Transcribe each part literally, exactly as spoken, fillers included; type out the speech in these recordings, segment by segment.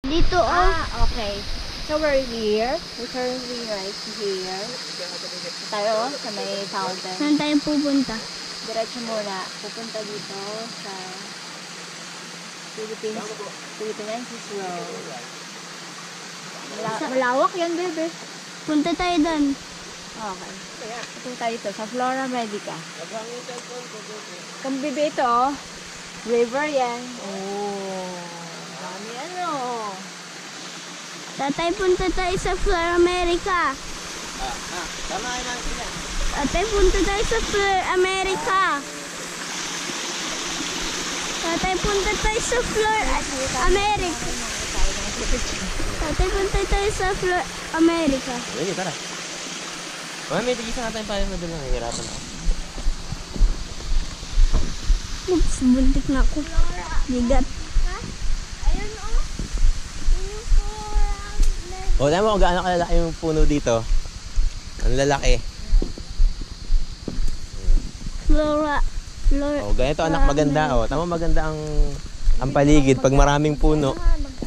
Dito, oh. Ah, okay. So we're here. We're currently right here. Tayo sa may fountain. Saan tayo pupunta? Diretso muna. Pupunta dito sa Philippines, Philippines Road. Mala malawak yan, bebe. Punta tayo doon. Okay. Pupunta tayo dito sa Flora Medica. Kung bebe ito, oh. River yan. Oh. Dami ano. Tatay, punta tayo sa Flora America. Ah, ah, tama na sila. Tatay, punta tayo sa Flora America. Tatay, punta tayo sa Flora America. Tatay, punta tayo sa Flora America. Sige, tara. Mami, may tigisa nga tayong payo na doon lang. Hihirapan ako. Oops, buntik na ako. Bigat. O, oh, tama mo kung gaano kalalaki yung puno dito. Ang lalaki. Flora. Flora. O, oh, ganito anak maganda. O, oh, tama maganda ang ang paligid pag maraming puno.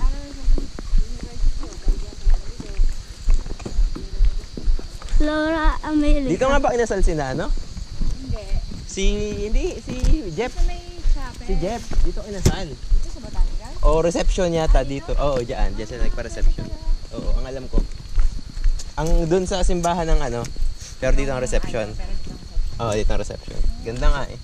Flora America. Dito nga ba kinasal sila, ano? Hindi. Si, hindi, si Jeff. Sa may chapel. Si Jeff, dito kinasal. Dito sa Botanical? O, reception yata dito. Oo, dyan. Dyan sila nagpa-reception. Oo, ang alam ko. Ang dun sa simbahan ng ano, pero dito ang reception. Oo, dito ang reception. Ganda nga eh.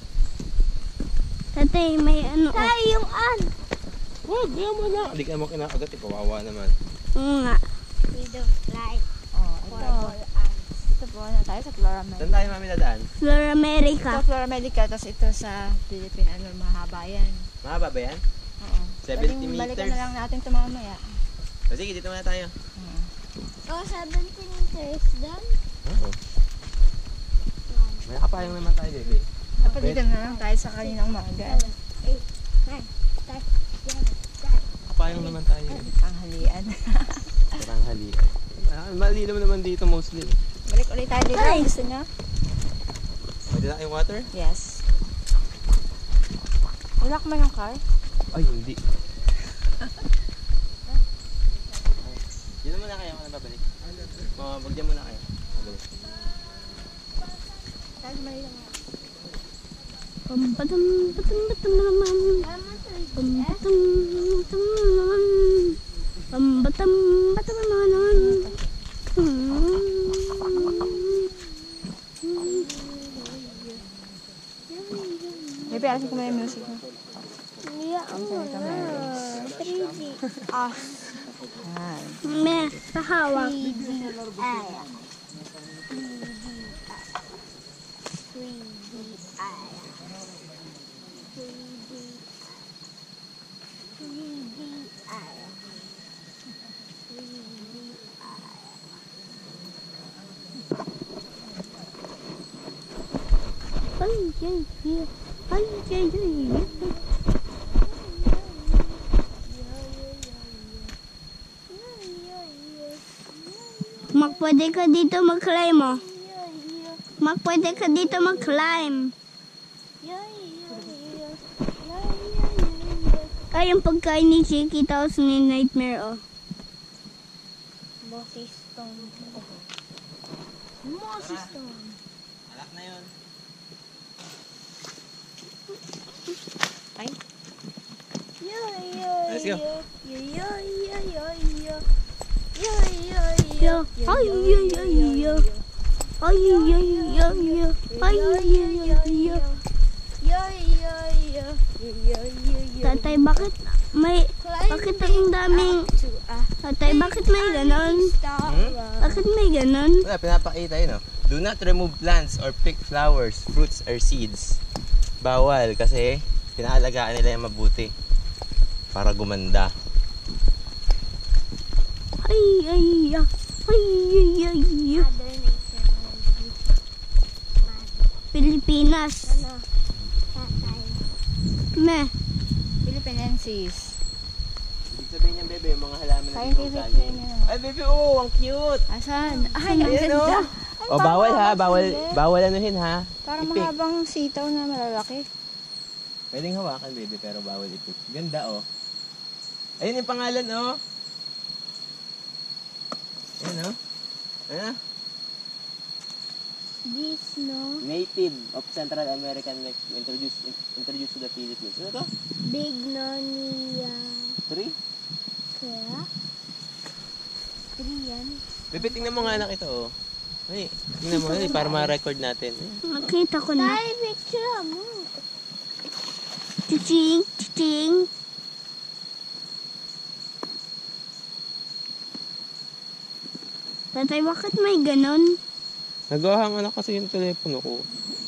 Tatay, may ano. Tay, yung an. Wag, yan mo na. Hindi ka mo kinakagat eh, kawawa naman. Oo nga. We don't like. Oh, ito. Ito po na tayo sa Flora Medica. Saan tayo mami dadaan? Flora America. Ito Flora Medica, tapos ito sa Philippine, ano, mahaba yan. Mahaba ba yan? Oo. seventy Pwedeng balikan meters. na lang natin ito mamaya. O, sige, dito muna tayo. Oh, seventy meters doon. Oo. May nakapayang naman tayo, baby. Dapat dito na lang tayo sa kaninang maga. Nakapayang naman tayo. Tanghalian. Parang halian. Ah, malinaw naman dito mostly. Balik ulit tayo dito. Ay! Gusto niyo? Pwede na yung water? Yes. Wala ka man ng car? Ay, hindi. Dito muna kayo, ako na babalik. Oh, wag dyan muna kayo. Babalik. Tayo mali lang. Pam patam patam patam naman. Pam patam patam naman. Pam patam patam naman. Maybe alas ko may music mo. Yeah, three D. Ah. Yan. Me, pahawak. Ay, ay, ay. Ay, ay, ay. Mak, pwede ka dito mag-climb, oh. Mak, pwede ka dito mag-climb. Ay, yung pagkain ni Chiki, tapos ni Nightmare, oh. Bossy Stone. Bossy Stone. Alak na yun. Ay. Let's go. Yo, ay, ay, ay, yo. Ay, ay, ay, yo. Ay, ay, ay, yo. Tatay, bakit may, bakit ang daming, tatay, bakit may ganon? Hmm? Bakit may ganon? Wala, pinapakita yun, no? Do not remove plants or pick flowers, fruits, or seeds. Bawal kasi pinaalagaan nila yung mabuti para gumanda. Ay, ay, ay, ay, ay, ay, ay. Pilipinas. Me. Philippinensis. Ibig sabihin niya, bebe, yung mga halaman na dito Scientific sa name yun. Ay, bebe, oh, ang cute! Asan? Ay, ang Ayan, ganda. oh. O, bawal ha, bawal, bawal anuhin ha. Parang Ipik. mahabang sitaw na malalaki. Pwedeng hawakan, baby, pero bawal ipik. Ganda, oh. Ayun yung pangalan, oh. Ayun, oh. Ayun, oh. This, no? Native of Central American Mexico introduced introduced to the Philippines. Ano to? Bignonia. Three? Kaya? Three yan. Bebe, tingnan mo nga anak ito, oh. Ay, tingnan mo, ay, para ma-record natin. Nakita ko na. Tay, picture mo. Chiching, chiching. Tatay, bakit may ganon? Nagahang anak kasi yung telepono ko.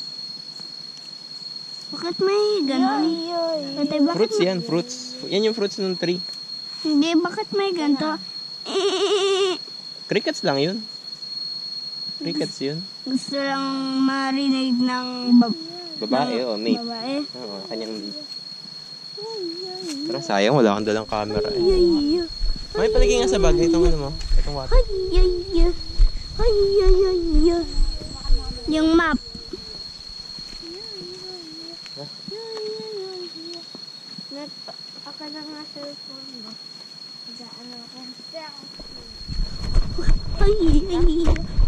Bakit may ganon? Tatay, bakit Fruits yan, fruits. Yan yung fruits ng tree. Hindi, bakit may ganito? Eh, Crickets lang yun. Crickets yun. gusto lang marinig ng bab- Babae, oh, mate. babae. Oo, kanyang mate. Pero sayang, wala kang dalang camera. Eh. Ay, ay, May palagay nga sa bag. Itong ano mo, itong water. ay, ay, ay, ay, ay, ay, ay. Yung map. Ako na nga cellphone mo. Ano ko? Ay, ay, ay.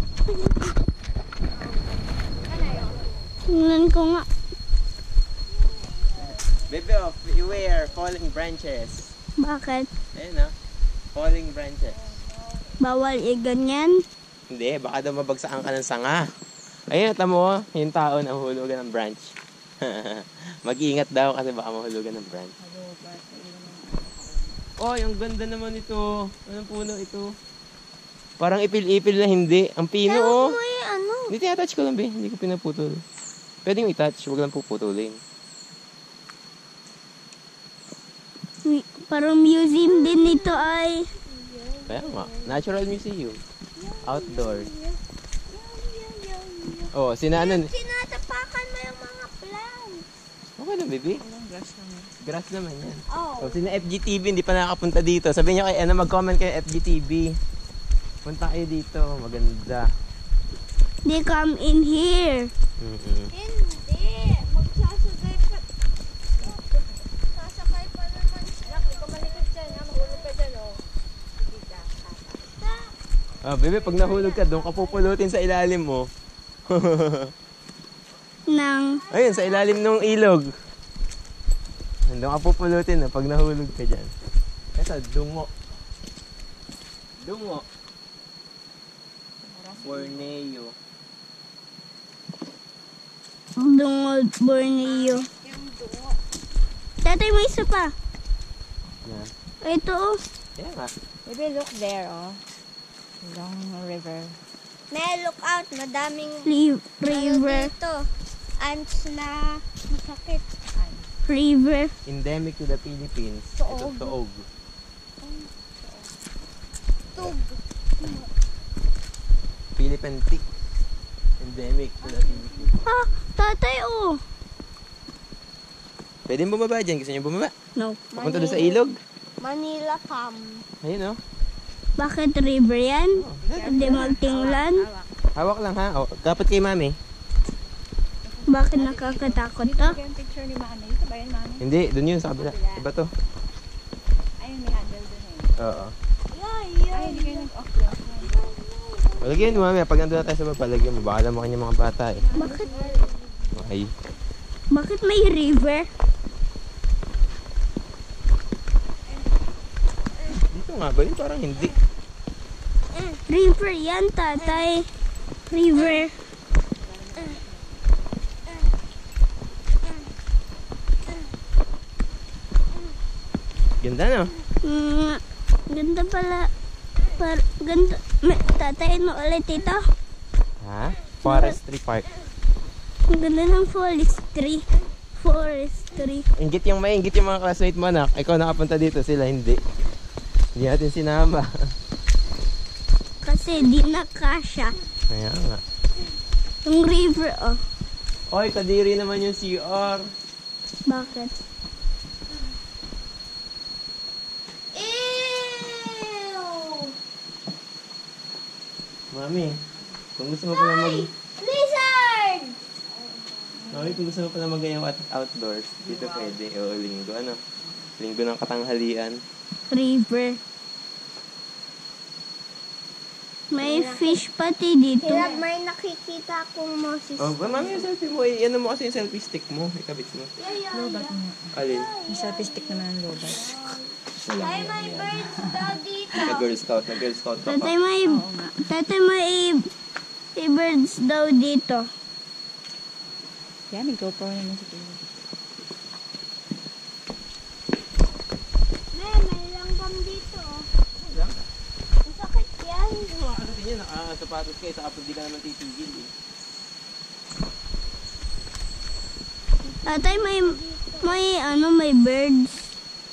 Tingnan ko nga. Baby, oh, beware, falling branches. Bakit? Ayun, oh. Falling branches. Bawal i-ganyan? Hindi, baka daw mabagsakan ka ng sanga. Ayun, tamo, oh, yung tao na hulugan ng branch. Mag-iingat daw kasi baka mahulugan ng branch. Oh, yung ganda naman ito. Anong puno ito? Parang ipil-ipil na hindi. Ang pino, oh. May ano? Hindi, tinatouch ko lang, be. Hindi ko pinaputol. Pwede yung i-touch, huwag lang puputulin. Mi- Parang museum din nito ay. Kaya nga, natural museum. Outdoor. Oh, sina ano? Sinatapakan mo yung mga plants. Okay lang, baby. Grass naman. Grass naman yan. Oh. Oh, sina F G T V, hindi pa nakakapunta dito. Sabihin nyo kay, ano, mag-comment kayo F G T V. Punta kayo dito, maganda. They come in here. Mm-mm. Hindi. Magsasagay pa. Sasakay pa naman sila. Ikaw malikot dyan, ha? Mahulog ka dyan, oh. Hindi ka, tata. Oh, bebe, pag nahulog ka, doon ka pupulutin sa ilalim mo. Nang. Ayun, sa ilalim ng ilog. Doon ka pupulutin, oh, pag nahulog ka dyan. Ito, dungo. Dungo. Borneo. Dungod Borneo. Tatay, may isa pa. Yeah. Ito oh. Yeah nga. Maybe look there, oh. Long river. May look out. Madaming Li- river. Dito. Ants na masakit. River. Endemic to the Philippines. Ito, tuog. Tug. Philippine tick. Endemic to the Philippines. Ah, tatay oh. Pwede bumaba dyan. Gusto nyo bumaba? No. Papunta doon sa ilog? Manila Cam. Ayun, oh. Bakit river yan? Hindi magtinglan? Hawak lang, ha? Oh, dapat kay mami. Bakit nakakatakot to? Ito yung picture ni Mami. Ito ba yun, Mami? Hindi, doon yun sa kabila. Iba to. Ayun, may handle dun eh. Oo. Ay, hindi kayo nag-off-lock. Lagyan mo, mami. Pag nandun na tayo sa baba, lagyan mo. Baka naman kanya mga bata, eh. Bakit? Okay. Bakit may river? Dito nga ba yun? Parang hindi. River yan, tatay. River. Ganda, no? Mm, ganda pala. Par, ganda. May, tatay, ano ulit ito? Ha? Forestry Park. Ang ganda ng forestry. Forestry. Ingit yung maingit yung mga classmate mo, anak. Ikaw nakapunta dito, sila hindi. Hindi natin sinama. Kasi di na kasya. Kaya nga. Yung river, oh. Oy, kadiri naman yung C R. Bakit? Ew! Mami, kung gusto mo pala mag... Lizard! Mami, kung gusto mo pala mag out outdoors, dito pwede. O, linggo, ano? Linggo ng katanghalian. river. May fish pati dito. Hirap, may nakikita akong Moses. Oh, ba, mami, yung selfie mo, eh, ano mo kasi yung selfie stick mo, ikabit mo. Lobat nga. Alin? Yung selfie stick naman ng lobat. Ay, may birds daw dito. Na Girl Scout, na Girl Scout ka Tatay, pa. may, Oo nga. tatay, may, may birds daw dito. Yan, may GoPro naman si Kuya. May, may langgam dito. Lang? Masakit yan. Ano din yan, nakasapatos ka, sa kapag di ka naman titigil eh. Tatay, may, may, ano, may birds.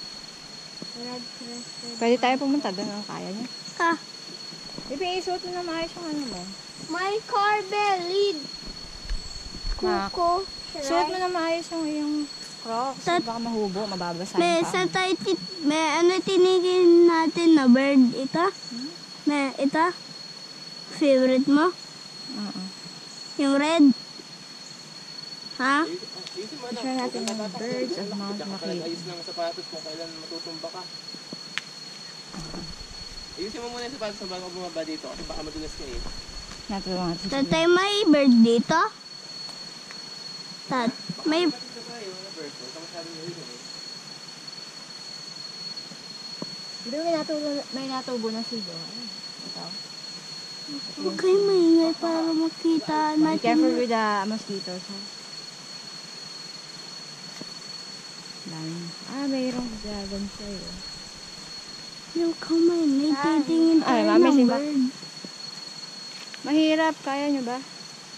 Pwede tayo pumunta doon, ang kaya niya. Ha? Bibi, isuot mo na maayos yung ano mo. May carbelid. Ma- Kuko. Suot mo na maayos yung iyong crocs. Tat- Baka mahubo, mababasahin May pa. sa tayo, tit- may ano tinigin natin na bird. Ita? May, ita? Favorite mo? Oo. Yung red? Ha? Ayusin mo na. Sure natin yung birds of Mount Tsaka Makati. ayos ng sapatos kung kailan matutumba ka. Ayusin mo muna yung sapatos bago bumaba dito kasi baka madulas ka eh. Natulungan natin. Tatay, may bird dito? Tat, may, Ito pa yung mga birds, huwag ka masyadong nahihing eh. Hindi may natubo, may natubo na sigo. Ito. huwag kayo maingay para makita Be careful natin. with the mosquitoes, ha? Dami. Ah, mayroong dragon sa'yo. Yung kamay, may titingin Ay, tayo mami, ng simba. bird. Mahirap, kaya nyo ba?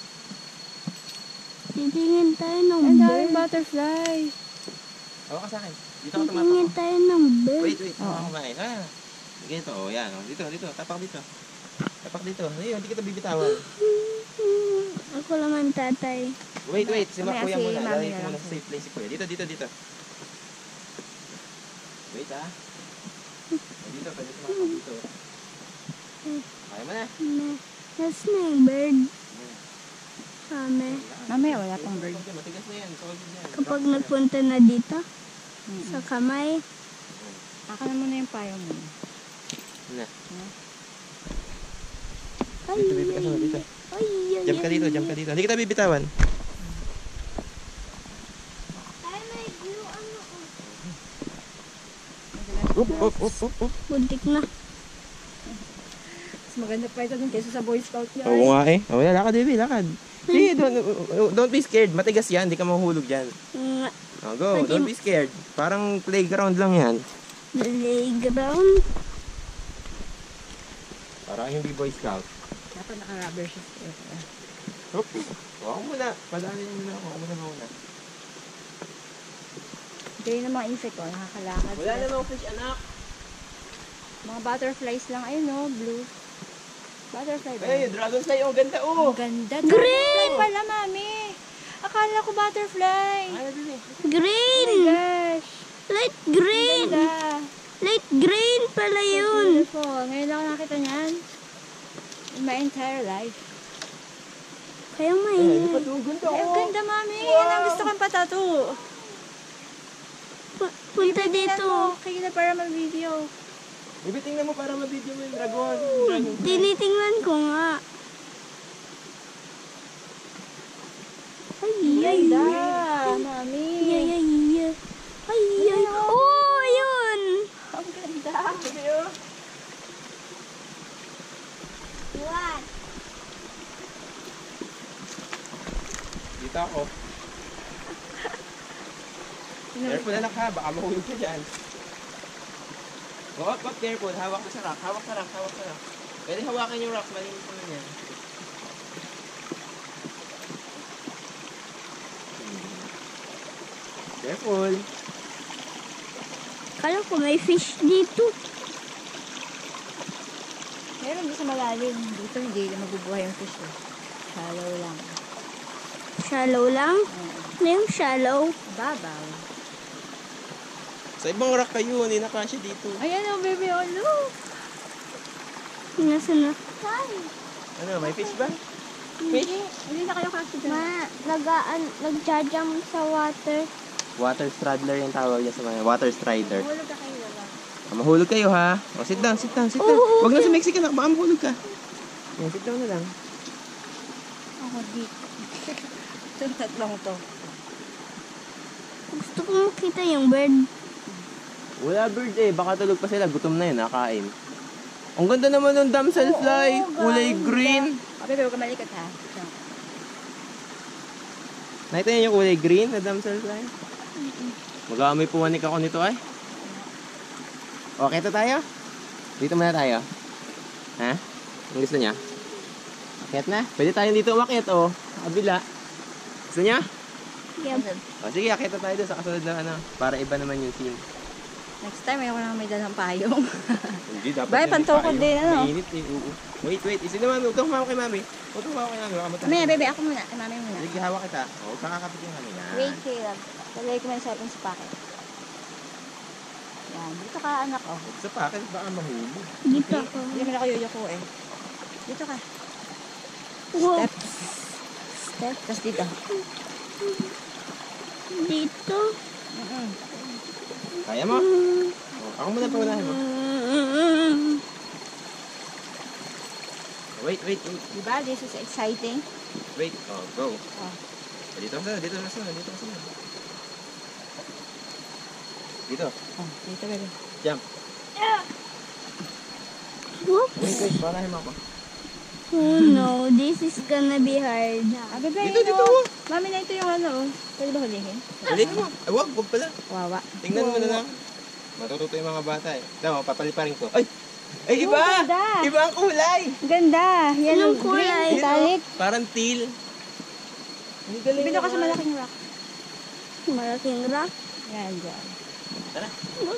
Titingin tayo ng Ang daming bird. butterfly. Hawa ka sa akin. Dito ako Titingin tumapak. tayo ng bird. Wait, wait. Hawa ka kumain. Ah, ganito. Oh, yan. Oh. Dito, dito. Tapak dito. Tapak dito. Ayun, hindi kita bibitawan. Ako naman tatay. Wait, wait. Si Mamaya Kuya si muna. Mami Lalagay na ko lang muna sa po. safe place si Kuya. Dito, dito, dito. Wait ah. Dito, pwede tumapak dito. Kaya mo na. Na, nas na yung bird. Kami. Mamaya, wala pang bird. Matigas na yan. Solid yan. Kapag Rock na yan. nagpunta na dito, Mm-mm. sa kamay, Aka na muna yung payo mo. Na. ay, Dito, dito ka sa dito. ay, ay, Jump ka dito, jump ka dito. Hindi kita bibitawan. Ay, may glue, ano, Up, up, up, up, up. buntik na. Mas maganda pa ito dun kaysa sa Boy Scout niya. Oo nga eh. Oh, yeah, lakad, baby, lakad. Sige, don't, don't be scared. Matigas yan, hindi ka mahuhulog dyan. Nga, Oh, go, don't be scared. Parang playground lang yan. playground. Parang yung Boy Scout. Dapat naka-rubber shoes. Hop. Huwag muna. Padaanin mo muna ako. Huwag muna muna. Ito yung mga insect ko, nakakalakad. Wala sila. namang fish, anak. Mga butterflies lang. Ayun no, blue. Butterfly ba? Hey, dragonfly. Oh, ganda oh. Ang ganda. Green! Dragonfly pala, mami. Akala ko butterfly. Ano din eh. Oh Green! my gosh. Light Ang green! ganda. Light green pala yun. Beautiful. Ngayon lang ako nakita niyan. In my entire life. Kaya Ay, hindi maingay. pa ito. Ganda Ay, ang oh. ganda, mami. Yan ang gusto kong patato. Pu- Punta dito. Kaya para mag-video. Baby, tingnan mo para ma-video mo yung dragon. Dragonfly. Tinitingnan ko nga. Ay, Ang ay, ganda, ay, mami. ay, ay, ay. Ay, ay. Oh, ayun. Ang ganda. Sabi oh. What? Dito ako. Careful anak ha, baka mahulog ka dyan. Oh, oh, careful. Hawak ka sa rock. Hawak sa rock. Hawak sa rock. Pwede hawakan yung rock. Malinis naman yan. Careful. Kala ko may fish dito. Meron doon sa malalim. Dito hindi na mabubuhay yung fish. Eh. Shallow lang. Shallow lang? Ano yung shallow? Babaw. Sa ibang rock kayo, hindi na kasya dito. Ayan o, baby. Oh, look. Nasa na? Ano, may fish ba? Hindi. Hindi na kayo kasi dyan. Ma, nagaan, nagja-jump sa water. Water straddler yung tawag niya sa mga water strider. Mahulog ka kayo, diba? Ah, mahulog kayo ha. O, sit down, sit down, sit down. Oo, Huwag na okay. sa Mexican, baka mahulog ka. Yan, sit down na lang. Ako dito. Itong tatlong to. Gusto ko makita yung bird. Wala bird eh, baka tulog pa sila. Gutom na yun, nakain. Ang ganda naman ng damselfly. Oo, Kulay ganda. green. Abi, pero kamalikot ha. Ito. Nakita niyo yung kulay green na damselfly? Mag-aamoy puwanik ako nito ay. Okay to tayo? Dito muna tayo. Ha? Ang gusto niya? Akyat na? Pwede tayong dito umakyat o. Oh. Kabila. Gusto niya? Yep. O sige, akyat na tayo doon sa kasunod na ano. Para iba naman yung scene. Next time, ayoko na may dalang payong. Hindi, dapat Bay, yan, pantukod tayo. din, ano? Mainit eh, oo. Wait, wait. Isin na mami. Huwag kang humawa kay mami. Huwag kang humawa kay mami. Baka Mami, matapos. bebe, ako muna. Ay, mami muna. Sige, hawak kita. O, huwag kang kakapit yung kami. Yan. Wait, Caleb. Talagay ko man sa ating sa packet. Yan. Dito ka, anak, oh. Sa packet, baka mahulog. Dito ako. Hindi naman ako yuyuko eh. Dito ka. Wow. Step. Step. Tapos dito. Dito. Mm-mm. Kaya mo? O, ako muna paunahin mo. Wait, wait, wait. Diba? This is exciting. Wait. Oh, go. Oh. Dito ka sa, dito ka sa, dito ka sa. Dito. Oh, dito, bebe. Jump. Whoops. Wait, wait. Paunahin mo ako. Oh no, this is gonna be hard. Ah, bebe, Dito, ito. dito, oh. Mami, na ito yung ano, oh. Pwede ba hulihin? Ulit mo. Ay, wag, wag pala. Wawa. Tingnan mo na lang. Matututo yung mga bata eh. Tama, papaliparin ko. Ay! Ay, iba! Oh, ganda. Iba ang kulay! Ganda. Yan Anong ang kulay? green, metallic. Yun, oh, parang teal. Ang galing Dito ka sa naman. malaking rock. Malaking rock. Yan, dyan. Tara.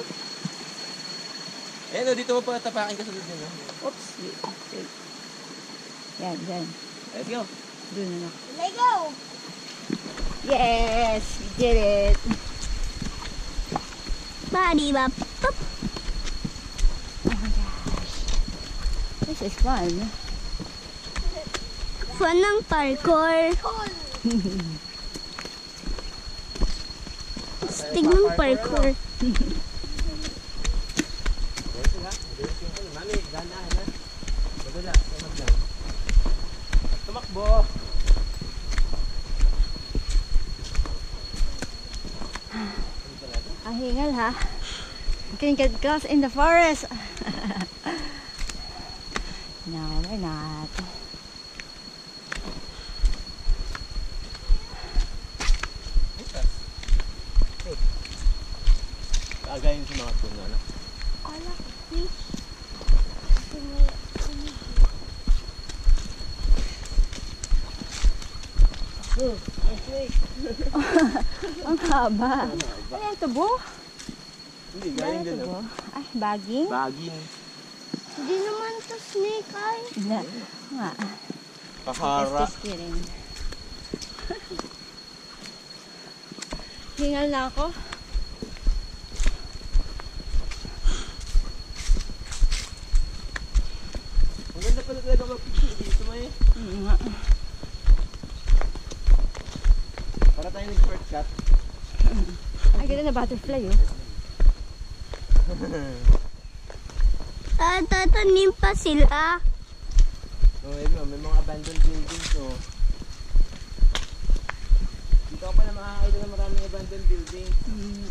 Ayan o, dito mo pa tapakin ka sa dito. Oops. Wait, wait. Yan, dyan. Let's go. Doon na. Let's go! Yes! We did it! Body bop. Pop. Oh my gosh. This is fun. Fun ng parkour. Stig ng parkour. Mami, ganahan na. Madala, tumak lang. Tumakbo! Ang hingal ha. You can get lost in the forest. No, we're not. Kaagayin sa mga puno, no? Ala, fish. Ang haba. Ano yung tubo? Hindi, Ano galing yung din, tubo? no? Ay, baging? Bagin. Hindi naman to snake ay. Hindi. Nga. Kahara. Just kidding. Hingal na ako. Ang ganda pala talaga mag-picture dito, may. Mm, nga. Para tayo nag-shortcut. Ay, ganda na butterfly oh. Ah, tatanim pa sila. Oh, yun, no, may mga abandoned buildings, oh. Dito ka pala makakita ng maraming abandoned buildings. Mm.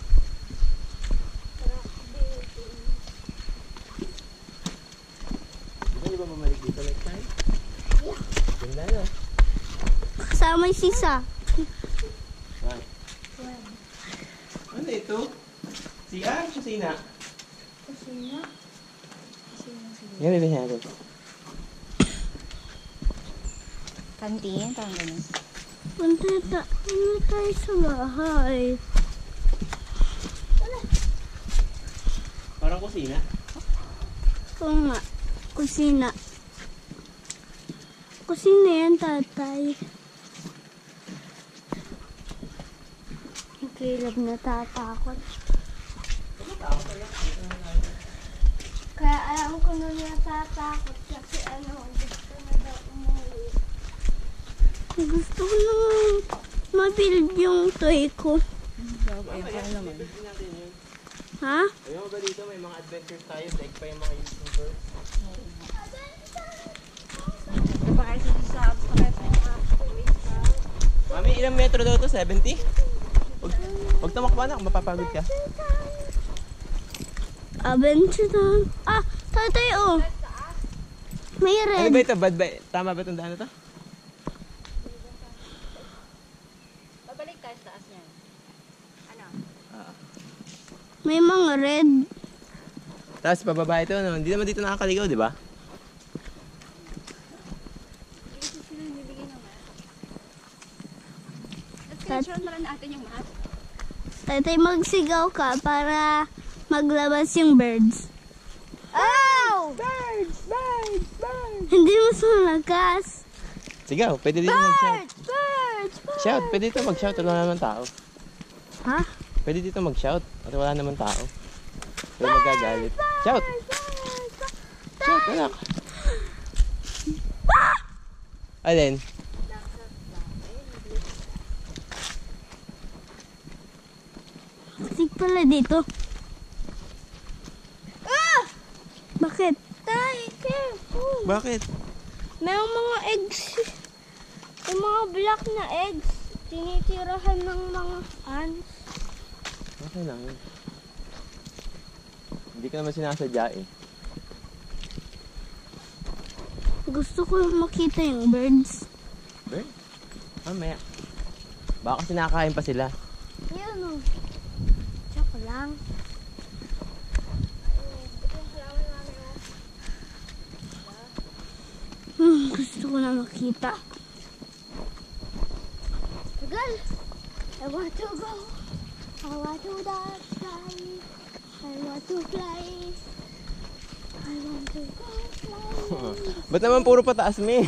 Hindi ba mamalik dito next time? Ganda, no? Kasama yung sisa. Right. Ano ito? C R? Kusina? Kusina? Yan, bibigyan natin. Kantin, parang ganun. Punta ta ano tayo sa bahay. Parang kusina? Oo nga. Kusina. Kusina yan, tatay. Caleb natatakot. Kaya alam ko na natatakot kasi ano, gusto na daw umuwi. Gusto ko na ma-build yung toy ko. Bago, ayun, parang naman. Ha? Ayaw ba dito may mga adventures tayo, like pa yung mga YouTubers. Mami, ilang metro daw to? seventy? Huwag, huwag tumakbo na, mapapagod ka. Adventure time. Ah, tatay oh. May Ano red. ba ito? Bad ba? Tama ba itong daan na to? Babalik tayo sa taas niyan. Ano? Ah. May mga red. Tapos pababa ito, no? Hindi naman dito nakakaligaw, di ba? Let's screenshot na lang natin yung map. Tatay, magsigaw ka para maglabas yung birds. Oh! Birds! Birds! Birds! Hindi mo malakas. Sigaw, pwede dito mag-shout. Birds! Birds! Birds! Shout, pwede dito mag-shout, wala naman tao. Ha? Pwede dito mag-shout, at wala naman tao. Wala magagalit. Shout! Shout, anak! Alin? Sig pala dito. Ah! Bakit? Tay, careful. Bakit? May mga eggs. Yung mga black na eggs. Tinitirahan ng mga ants. Okay lang yun. Hindi ka naman sinasadya eh. Gusto ko makita yung birds. Bird? Mamaya. Baka sinakain pa sila. Yun o. Tsaka lang. Hmm, gusto ko na makita. Tagal! I want to go. I want to the sky. I want to fly. I want to go fly. Ba't naman puro pataas mi?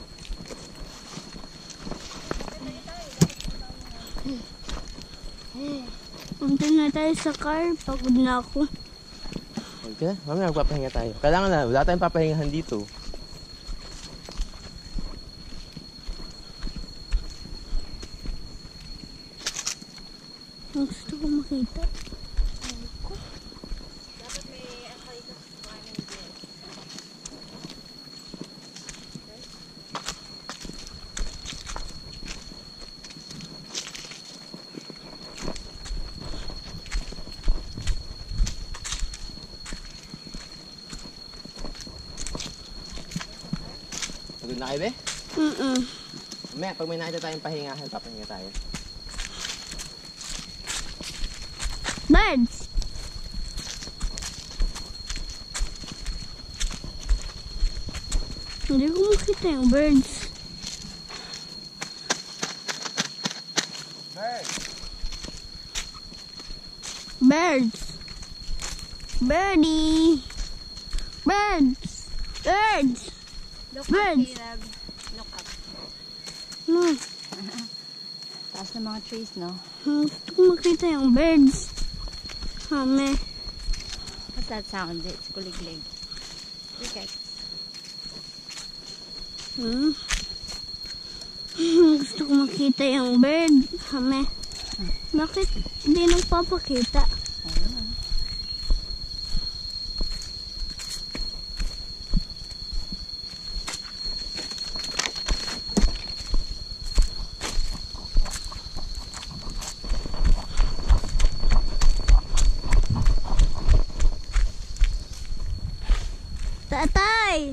Punta na tayo sa car. Pagod na ako. Okay, mamaya magpapahinga tayo. Kailangan na, wala tayong papahingahan dito. Gusto ko makita. Dapat may ako ito sa kanin din. Pagod na kayo, be? Mm-mm. Mamaya, pag may nakita tayong pahingahan, papahinga tayo. Birds! Hindi ko makita yung birds. Bird! Birds! Birdie! Birds! Birds! Look Birds. up, Caleb. Look up. No. Taas ng mga trees, no? Gusto ko makita yung birds. Hame. What's that sound? It's kuliglig. Okay. Hmm. Gusto ko makita yung bird. Hame. Bakit hindi nagpapakita? Tatay!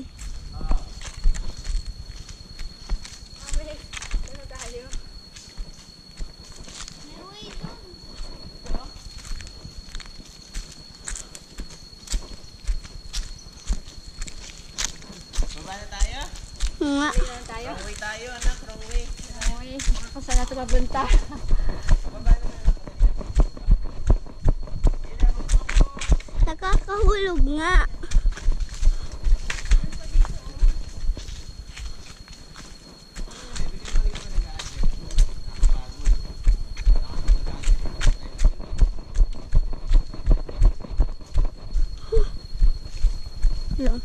Baba na tayo? Nga. Saan tayo? Wrong way tayo, anak. Wrong way. Okay. Ako saan natin mabunta? Baba na na. Nakakahulog nga. Lang.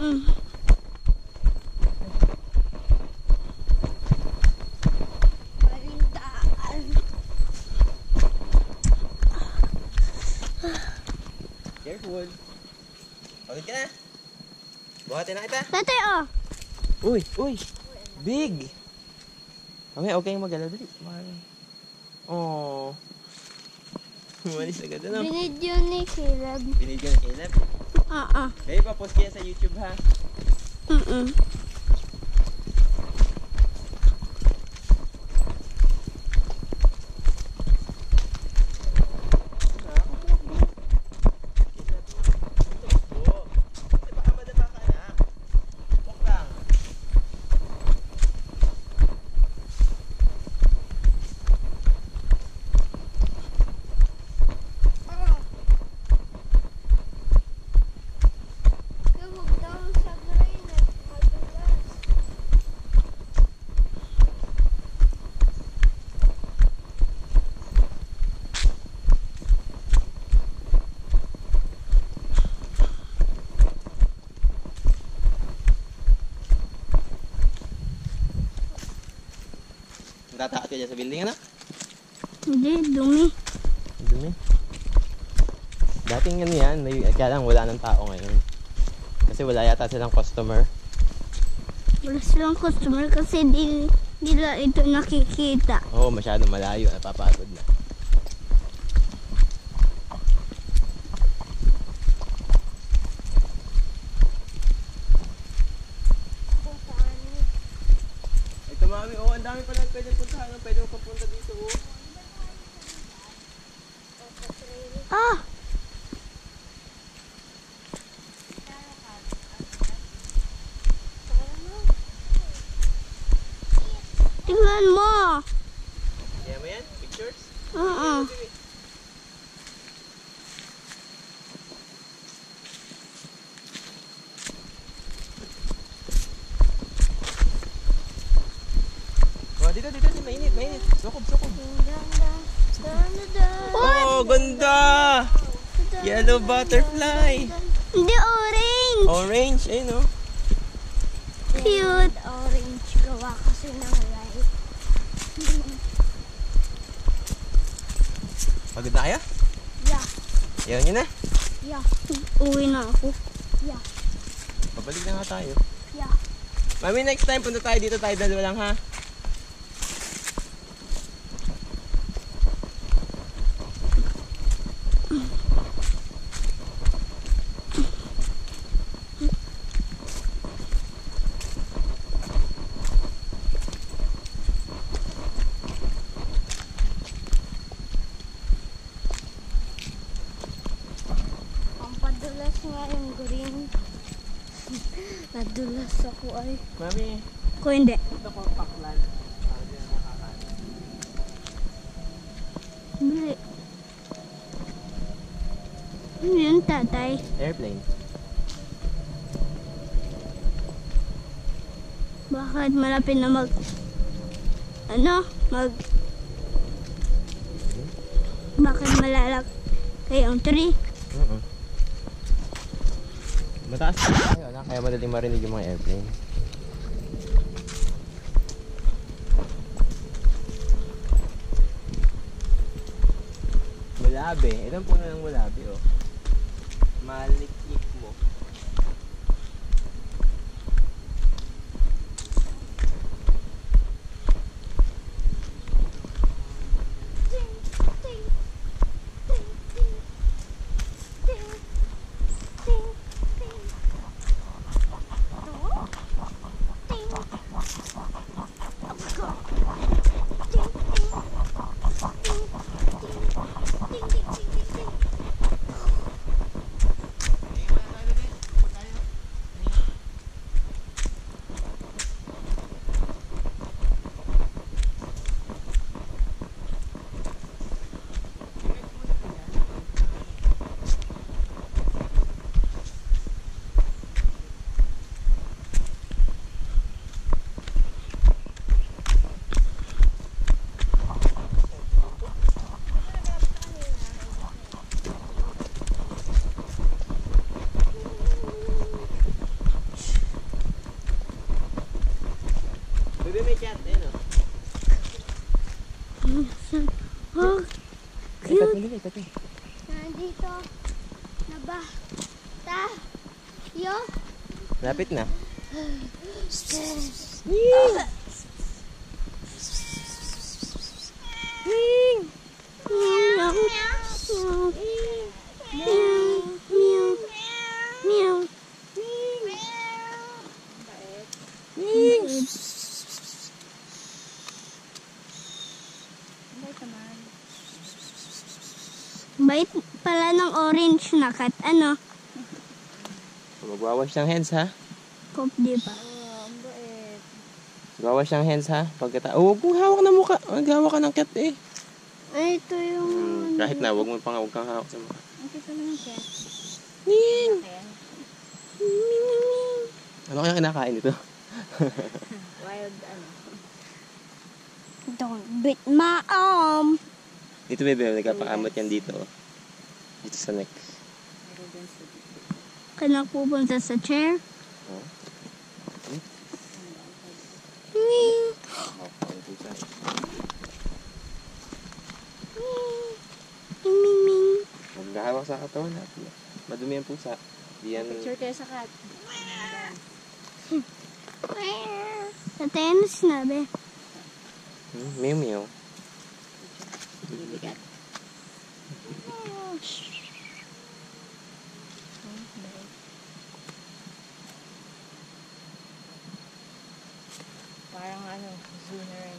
Mm-mm. Balindaan. Careful. Pagod ka na. Buhatin na kita. Tatay, oh. Uy, uy. Big. Mamaya, okay yung mag-alala. Dali. Oh. Umalis agad, ano? Binidyo ni Caleb. Binidyo na Caleb. Ah, ah. Kayo pa, post kaya sa YouTube, ha? Mm-mm. Tataas ka dyan sa building, ano? Hindi, dumi. Dumi. Dating ano yan, may, kaya lang wala ng tao ngayon. Kasi wala yata silang customer. Wala silang customer kasi di nila ito nakikita. Oo, masyadong malayo. Napapagod na. Ito mami, oh, ang dami pala pwede puntahan. Pwede mo papunta dito, oh. Ah! Tingnan mo! Kaya mo yan? Pictures? Oo. Sige. Oh, dito, dito, dito. Mainit, mainit. Sukob, sukob. Oh, ganda! Yellow butterfly. Hindi, orange! Orange, ayun, oh. Cute! Orange gawa kasi ng light. Pagod na kaya? Yeah, Ayaw nyo na. yeah. Uwi na ako. Yeah, Pabalik na nga tayo. yeah. Mami, next time punta tayo dito, tayo dalawa lang, ha? Ang padulas nga yung green. Nadulas ako ay. Mami, Ko hindi. ito ko paklan. Ah, di na makakain. Hindi. Ano yun, tatay? Airplane. Bakit malapit na mag... Ano? Mag... Bakit malalak kay ang tree? Oo. Mataas na tayo, na? Kaya madaling marinig yung mga airplane. Mulabi. Ito ang puno ng mulabi, oh. Malikik mo. Lipat mo, lipat mo. Nandito na ba tayo? Lapit na. Meow, meow, meow, bait pala ng orange na cat. Ano? Magwawash ng hands ha. Kop, di ba? Oh, ang bait. Magwawash ng hands ha. Pagkata... Oh, huwag mong hawak ng mukha. Maghawak ka ng cat eh. Ay, ito yung... Hmm, kahit na, huwag mo pang huwag kang hawak sa mukha. Ang cute naman ng cat. Ning! Ayan. Ano kaya kinakain ito? Wild, ano. Don't beat my arm. Dito bebe, nagkapakamot yan dito. oh. Dito sa neck. Meron din sa dito. Kailangan pupunta sa chair. Oh. Ming. Hawak ka ng pusa. Ming, ming, ming. Huwag hawak sa katawan ha. Madumi ang pusa. Di yan... Picture kayo sa cat. Sa tennis na, be. Hmm, meow meow. Bibigat. Parang ano, zoo na rin.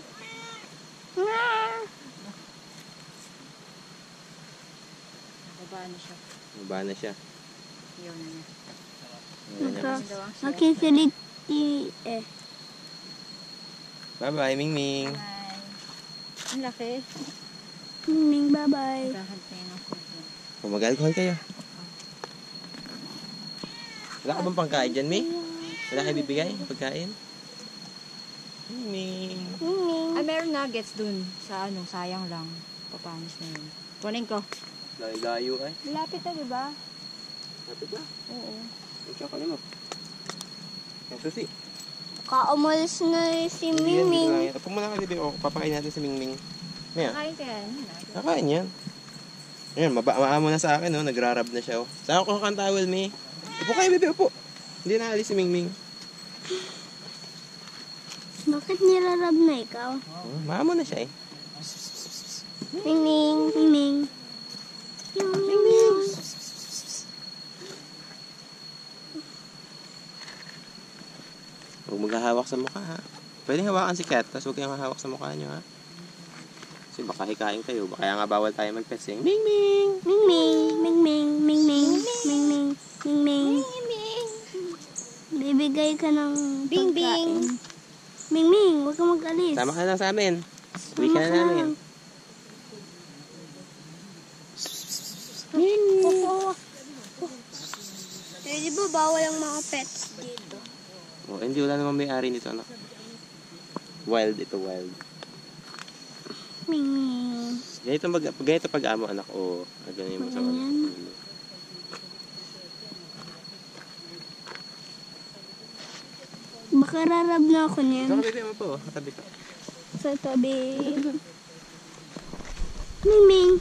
Nababa na siya. Maba na siya. Iyaw na niya. Ayan niya. Naka- Daw ang siya. Nakikiligti eh. Bye-bye, Ming Ming. Hi. Ang laki. Ming, ming, bye-bye. Naghahunt na yun ng food niya. Oh, mag-alcohol kayo. Wala ka bang pangkain dyan, Ming? Wala kayo bibigay? Pagkain? Ming Ming. Ming, ming. Ah, meron nuggets dun. Sa ano, sayang lang. Papanis na yun. Kunin ko. Layo ay. Malapit na, di ba? Lapit na. Oo. Ang siya, kanin mo. Ang susi. Kaumalis na si Hindi Ming yan, dito Ming. lang yan. Apo muna ka, bebe. O, papakain natin si Ming Ming. Maya, Kain ka yan. nakain yan. Ayan, maba maamo na sa akin, oh. Nagrarab na siya, oh. Saan ko kang towel, Ming? Upo kayo, bebe, upo. Hindi na alis si Ming Ming. Bakit nirarab na ikaw? Oh, maamo na siya, eh. Ming Ming, Ming Ming. Ming Ming, Ming. Huwag maghahawak sa mukha, ha? Pwede hawakan si Cat, tapos huwag kayong hahawak sa mukha niyo, ha? Kasi baka hikain kayo. Kaya nga bawal tayo mag-petsing. Ming Ming! Ming Ming, Ming Ming, Ming Ming, Ming Ming, Ming Ming. Bibigay ka ng Bing, pagkain. Ming Ming, huwag ka mag-alis. Tama ka lang sa amin. Uwi ka na namin. Eh, di ba bawal ang mga pets dito? Oh, hindi, wala namang may-ari nito, anak. Wild ito, wild. Ming Ming. Ganito, mag, ganito pag-amo, anak. Oo, oh, ganyan mo sa Ganyan. Baka rarab na ako Ito niyan. ka, bebe mo po. Katabi ka. Sa tabi. Ming Ming.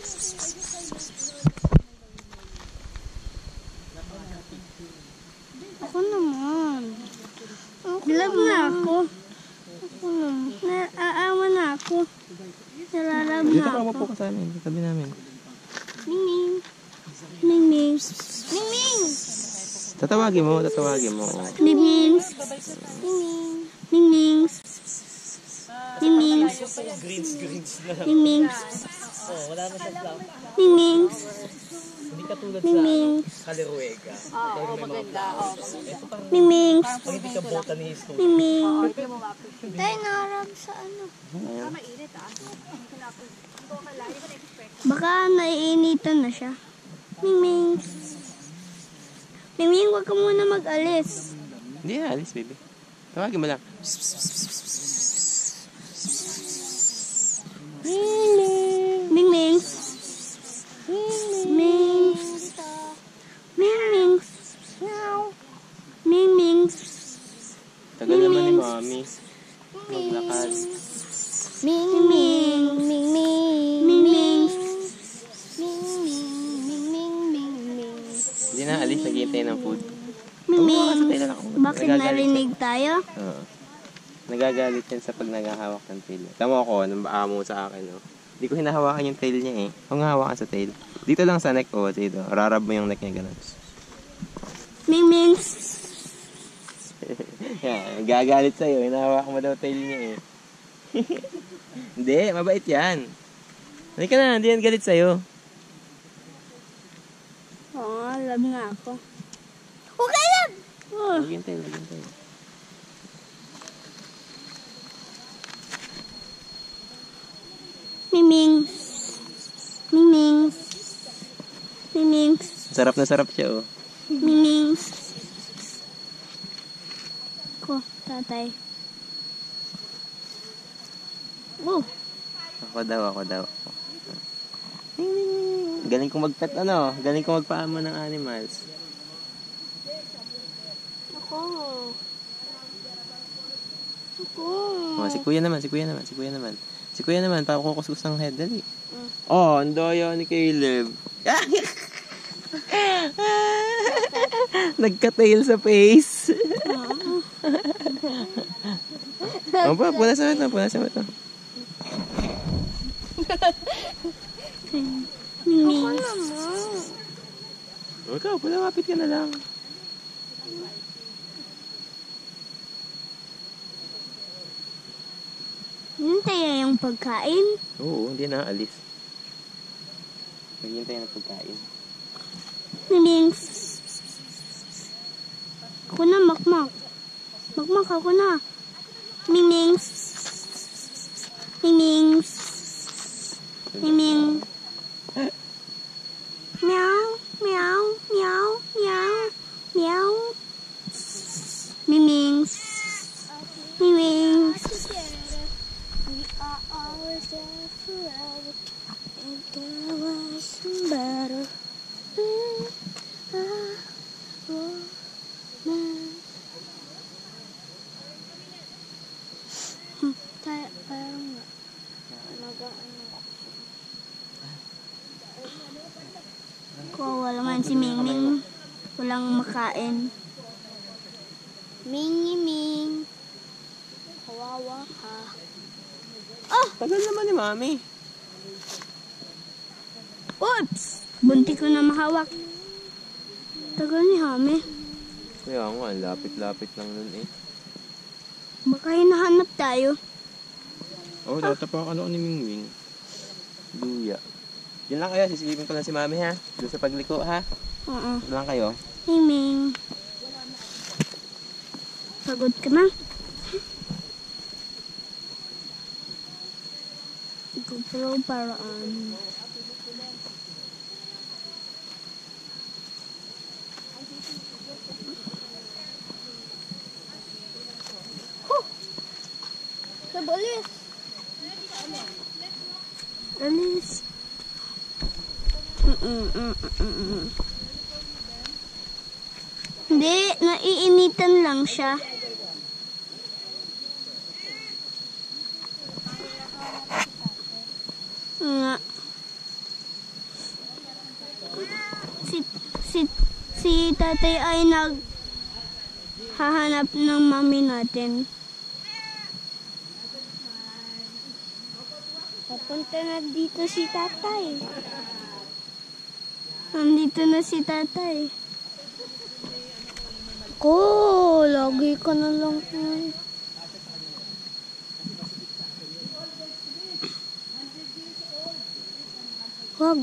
Ako naman. Love na ako. Ako naman. Naaawa na ako. Nalalab Dito na ka, ako. mo po ka sa amin. Katabi namin. Ming Ming. Ming Ming. Ming Ming. Tatawagin mo, tatawagin mo. Oh. Ming Ming. Ming Ming. Ming Ming. Greens, greens na. Ming Ming. Oh, wala na sa flap. Ming Ming. Hindi katulad Ming Ming. Kaliruega. Oo, maganda. Oo, Ming Ming. Pag hindi ka botanist. Ming Ming. Tayo narab sa ano. mainit ah. Baka naiinitan na siya. Ming Ming. Ming Ming, huwag ka muna mag-alis. Hindi na, alis, baby. Tawagin mo lang. Ming Ming. Ming. Ming Ming. Ming Ming. Tagal naman ni Mami. Maglakad. Ming Ming. Ming Ming. Ming Ming. alis, naghihintay ng food. Miming, Tail ako. bakit Nagagalit narinig tayo? Oo. Nagagalit yan sa pag naghahawak ng tail. Tama ako, nang amo sa akin. Oh. Hindi ko hinahawakan yung tail niya eh. Huwag nga hawakan sa tail. Dito lang sa neck, oh. Dito. Rarab mo yung neck niya ganun. Miming, Yan, gagalit sa'yo. Hinahawakan mo daw tail niya eh. Hindi, mabait yan. Hindi ka na, hindi yan galit sa'yo. oo, love nga ako. Okay lang! Oh. Huwag yung tail, huwag yung tail. Miming, Miming, Miming, Sarap na sarap siya, oh. Miming. Ko, tatay. Oh, Ako daw, ako daw. Galing kong magpet, ano? Galing kong magpaamo ng animals. ako. Ako. Oh, si kuya naman, si kuya naman, si kuya naman. Si kuya naman, pakukuskus ng head, dali. Mm. Oh, ang daya ni Caleb. Nagka-tail sa face. Oh, pa, puna sa mata, puna sa mata. Miming. Oh, ikaw, puna, mapit ka na lang. Hintay na yung pagkain. Oo, hindi na alis. Naghihintay na pagkain. Miming. Ako na, makmak. Makmak ako na. Miming. Miming. Miming. Meow, meow, meow, meow, meow. Miming. Miming. We are always there forever. And there was better. Tayo, parang mag-ano. Kawawa naman si Mingming. Walang makain. Mingming. Kawawa ka. Oh! Tagal naman ni Mami. Oops! Bunti ko na mahawak. Tagal ni Hame. Kaya nga, lapit-lapit lang nun eh. Baka hinahanap tayo. Oh, tatapakan ako ni Mingwing. Luya. Yun lang kayo, sisilipin ko lang si Mami ha. Doon sa pagliko ha. Oo. Doon lang kayo. Mingming. Pagod ka na? GoPro paraan. Huh! Nabalis! Alis! Mm-mm-mm-mm-mm. Hindi, naiinitan lang siya. Nga. Si, si, si tatay ay naghahanap ng mami natin. Papunta na dito si tatay. Nandito na si tatay. Ko, lagi ka na lang. Wag.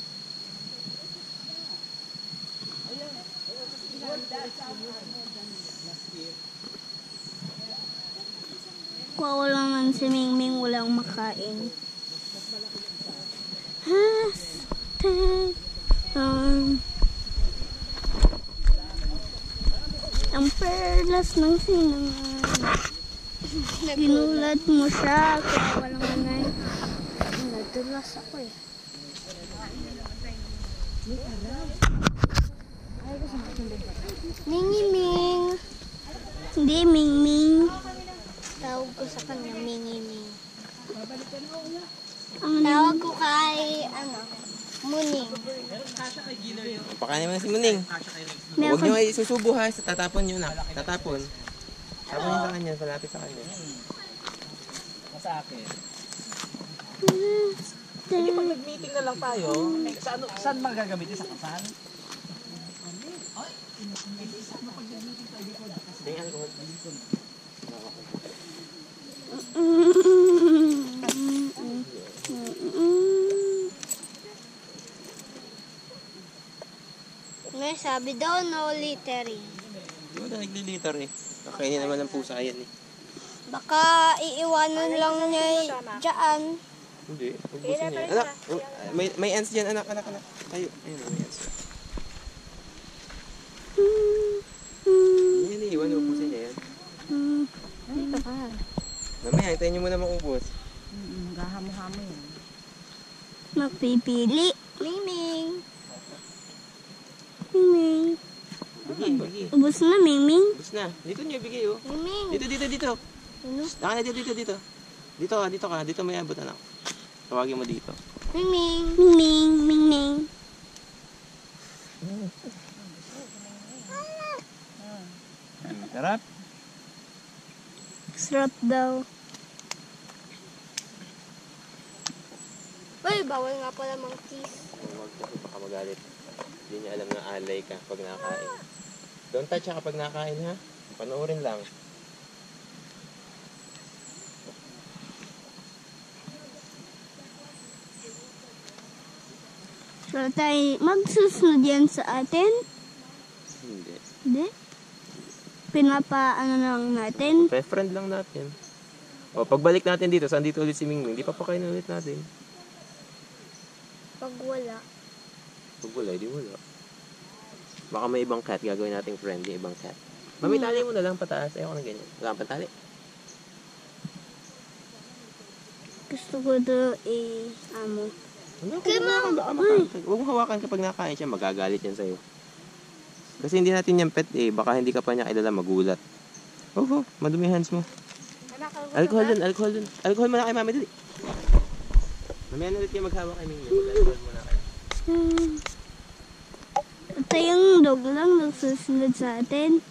Kuha lang man si Mingming, walang makain. Hashtag um, ang perlas ng sinangan. Ginulat mo siya, kaya walang manay. Nadulas ako eh. Mingiming. Hindi, Mingming. Tawag ko sa kanya, Mingiming. Ang tawag ko kay, ano, Muning. Pakainin mo na si Muning. Huwag nyo ay susubo ha. Tatapon nyo na. Tatapon. Tapon nyo sa kanya. Palapit sa kanya. Sa akin. Hindi pag nag-meeting na lang tayo, saan, saan magagamitin? Sa kasal? May alcohol. May sabi daw no littering. Di ba nagliliter eh. Kakainin naman ng pusa yan eh. Baka iiwanan lang niya dyan. Hindi. Ubusin niya. Anak, may, may ants dyan. Anak, anak, anak. Tayo. Ayun, may ants. Hindi, iwan. Ubusin niya yan. Dito ka. Mamaya, hintayin niyo muna maubos. Magahamo-hamo yan. Magpipili. Mingming. Mingming. Bigay, bigay. Ubus na, Mingming. Ubus na. Dito niyo bigay oh. Mingming. Dito, dito, dito. Ano? Naka na dito, dito, dito. Dito ka, dito ka. Dito may abot anak. Tawagin mo dito. Mingming. Mingming. Mingming. Sarap. Sarap daw. Uy, bawal nga pala mang kiss. Huwag kasi baka magalit. Hindi niya alam na alay ka pag nakain. Don't touch siya kapag nakain ha. Panoorin lang. So, tayo magsusunod yan sa atin? Hindi. Hindi? Pinapa-ano lang natin? Best friend lang natin. O, pagbalik natin dito, saan dito ulit si Mingming? Di pa pakain ulit natin. Pag wala. Pag wala, di wala. Baka may ibang cat, gagawin nating friendly, ibang cat. Mami, tali mo na lang pataas. Ayoko na ganyan. Wala kang pantali. Gusto ko to i-amo. Ano, huwag mo hawakan, baka makakantag. Huwag mo hawakan kapag nakain siya, magagalit yan sa'yo. Kasi hindi natin yan pet eh. Baka hindi ka pa niya kilala, magulat. Oh, oh, madumi hands mo. Alcohol dun, alcohol dun. Alcohol mo na kay mami, dali. Mamaya na ulit kayo maghawak kay Mingming. Mag-alcohol mo na kayo. Hmm. Ito yung dog lang nagsusunod sa atin.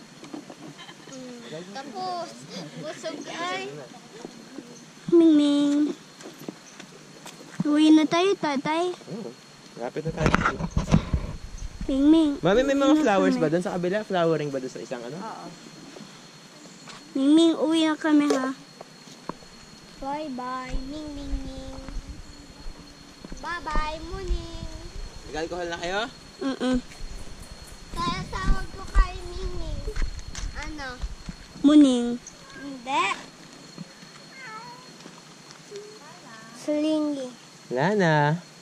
Tapos, busog ay. Mingming. Uwi na tayo, tatay. Oo. Lapit na tayo. Mingming. Mami, may mga flowers ba doon sa kabila? Flowering ba doon sa isang ano? Oo. Mingming, uwi na kami ha. Bye-bye, Mingming. Bye-bye, Muning. Nag-alcohol na kayo? Mm-mm. Kaya tawag ko kay Mingming. Ano? Muning. Hindi. Slingy. Wala na.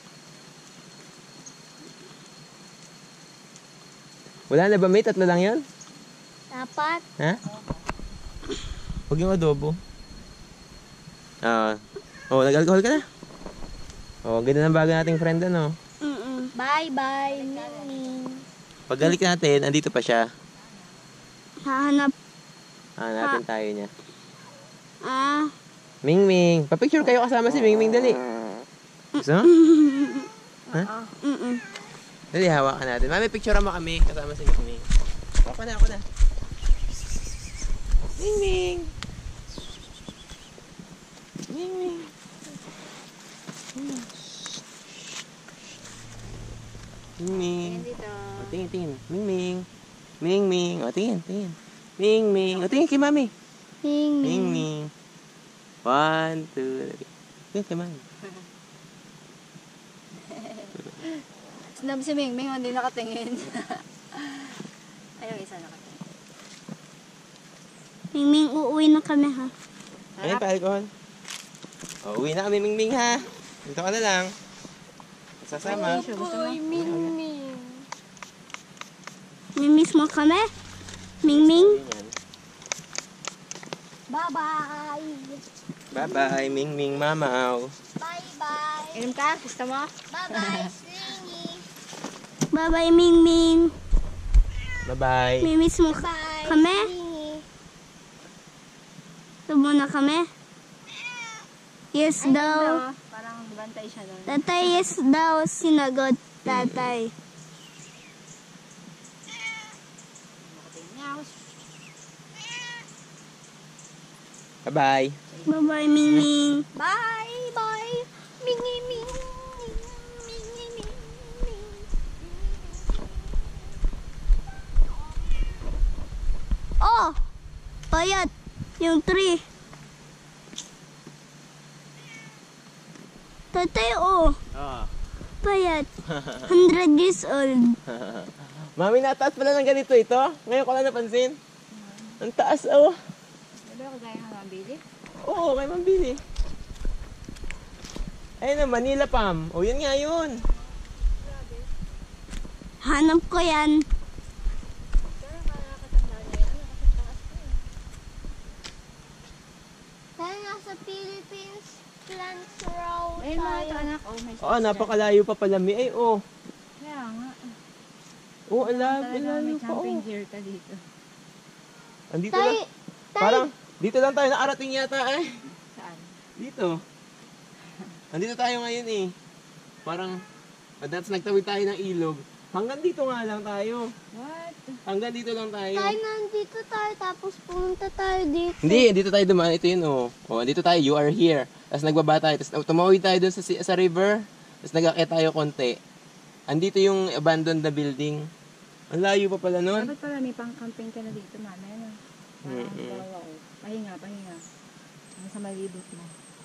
Wala na ba, mate? Tatlo lang yun? Dapat. Ha? Huwag yung adobo. Ah. Oh, nag-alcohol ka na? Oh, ganda ng bago nating friend, ano? Mm-mm. Bye-bye, Mingming. Paggalik natin, andito pa siya. Hahanap. Ah, natin tayo niya. Ah. Mingming, pa-picture kayo kasama si Mingming, dali. Gusto mo? Ha? Mm-mm. Dali, hawakan natin. Mami, picture mo kami kasama si Mingming. Ako na, ako na. Mingming! Mingming! Mingming! Dito. O, tingin, tingin. Mingming! Mingming! O, tingin, tingin. Mingming! O, tingin kay Mami. Mingming. Mingming! One, two, three. Tingin kay Mami. Sinabi si Mingming, hindi nakatingin. Ayun, isa nakatingin. Mingming, uuwi na kami ha. Ayun pa, alcohol. O, uwi na kami, Mingming, ha? Dito ka na lang. Sasama. Uy, Mingming. Mimiss mo kami? Mingming? Bye-bye. Bye-bye, Mingming, mamaw. Bye-bye. Inom ka? Gusto mo? Bye-bye, Slingy. Bye-bye, Mingming. Bye-bye. Mimiss mo ka- kami? Tumo na kami? Yes daw. Parang bantay siya doon. Tatay, yes daw, sinagot. tatay. Bye-bye. Bye-bye, Ming. Bye-bye, Ming, Ming, Ming, Ming, Ming, Ming. Oh! Payat! Yung tree. Tatay, oh. Ah. Payat. Hundred years old. Mami, nataas pala ng ganito ito. Ngayon ko lang napansin. Ang taas, oh. Sabi ako gaya ka mabili. Oo, kay Mambili. Ayun na, Manila Palm. O, yan nga yun. Hanap ko yan. Tayo nasa Philippines Plants Row Ayun mga ito tayo. anak. Oh, may Oo, napakalayo pa pala, Mi. Ay, oh. Kaya nga. Oo, alam, Talaga may alam pa, camping oh. gear ka dito. Andito Tay, lang. Parang, dito lang tayo nakarating yata, eh. Saan? Dito. Andito tayo ngayon, eh. Parang, that's nagtawid tayo ng ilog. Hanggang dito nga lang tayo. What? Hanggang dito lang tayo. tayo nandito tayo tapos pumunta tayo dito. Hindi, dito tayo dumaan. Ito yun, oh. Oh, dito tayo, you are here. Tapos nagbaba tayo. Tapos tumawid tayo dun sa, sa river. Tapos nag-akit tayo konti. Andito yung abandoned na building. Ang layo pa pala nun. Dapat pala may pang-camping ka na dito, mama. Ano? Parang Mm-mm. wow, wow. Pahinga, pahinga. Ang sa malibot mo.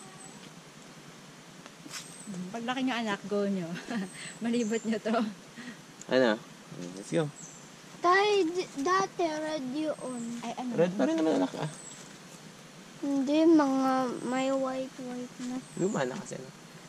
Hmm, Paglaki nyo anak, go nyo. Malibot nyo to. Ano? Let's go. Tayo d- dati radio on. Ay, ano? Red pa rin naman anak ah. Hindi, mga may white-white na. Luma na kasi. No?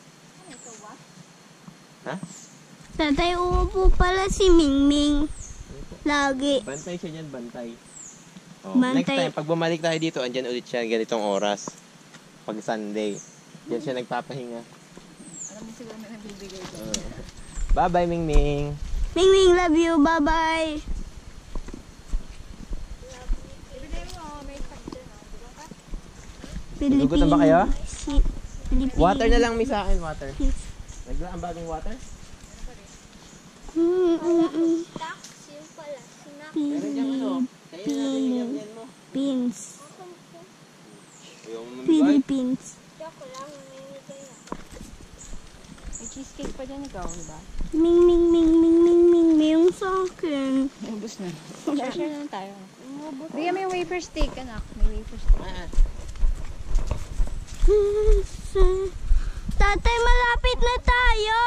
Ha? Tatay, uupo pala si Mingming. Lagi. Bantay siya dyan, bantay. Oh, Bantay. Next time, pag bumalik tayo dito, andyan ulit siya ganitong oras. Pag Sunday. Diyan siya nagpapahinga. Alam mo siguro na nagbibigay ko. Uh, bye-bye, Mingming. Mingming, love you. Bye-bye. Ibigay mo, may tag dyan. Philippines. Nagugutom ba kayo? Si Philippines. Water na lang, may sa akin, water. Nagla ang bagong water? Mm, mm, mm. Meron dyan ano? Kaya natin yan yan mo. Philippines. Ayaw mo mamigay? Philippines. May cheesecake pa dyan ikaw, di ba? Ming, ming, ming, ming, ming, ming, mayroong sa akin. Ubus na. Share-share na lang tayo. Bigyan mo yung wafer steak, anak. May wafer steak. Ah, Tatay, malapit na tayo.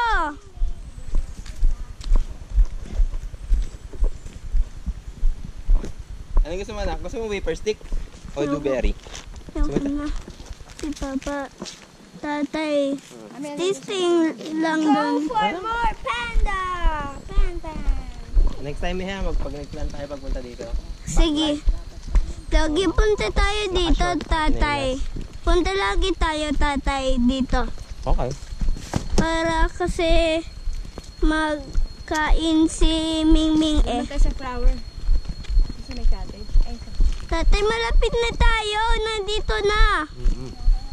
anong gusto mo anak? Gusto mo wafer stick? O blueberry? Ayoko na. Si Papa. Tatay. Tasting lang dun. for more panda! Panda! Next time ha, magpag nag-plan tayo pagpunta dito. Sige. Lagi punta tayo dito, tatay. Punta lagi tayo, tatay, dito. Okay. Para kasi magkain si Mingming eh. Punta sa flower. Kasi may cottage. Ay, sa... Tatay, malapit na tayo. Nandito na. Mm-hmm.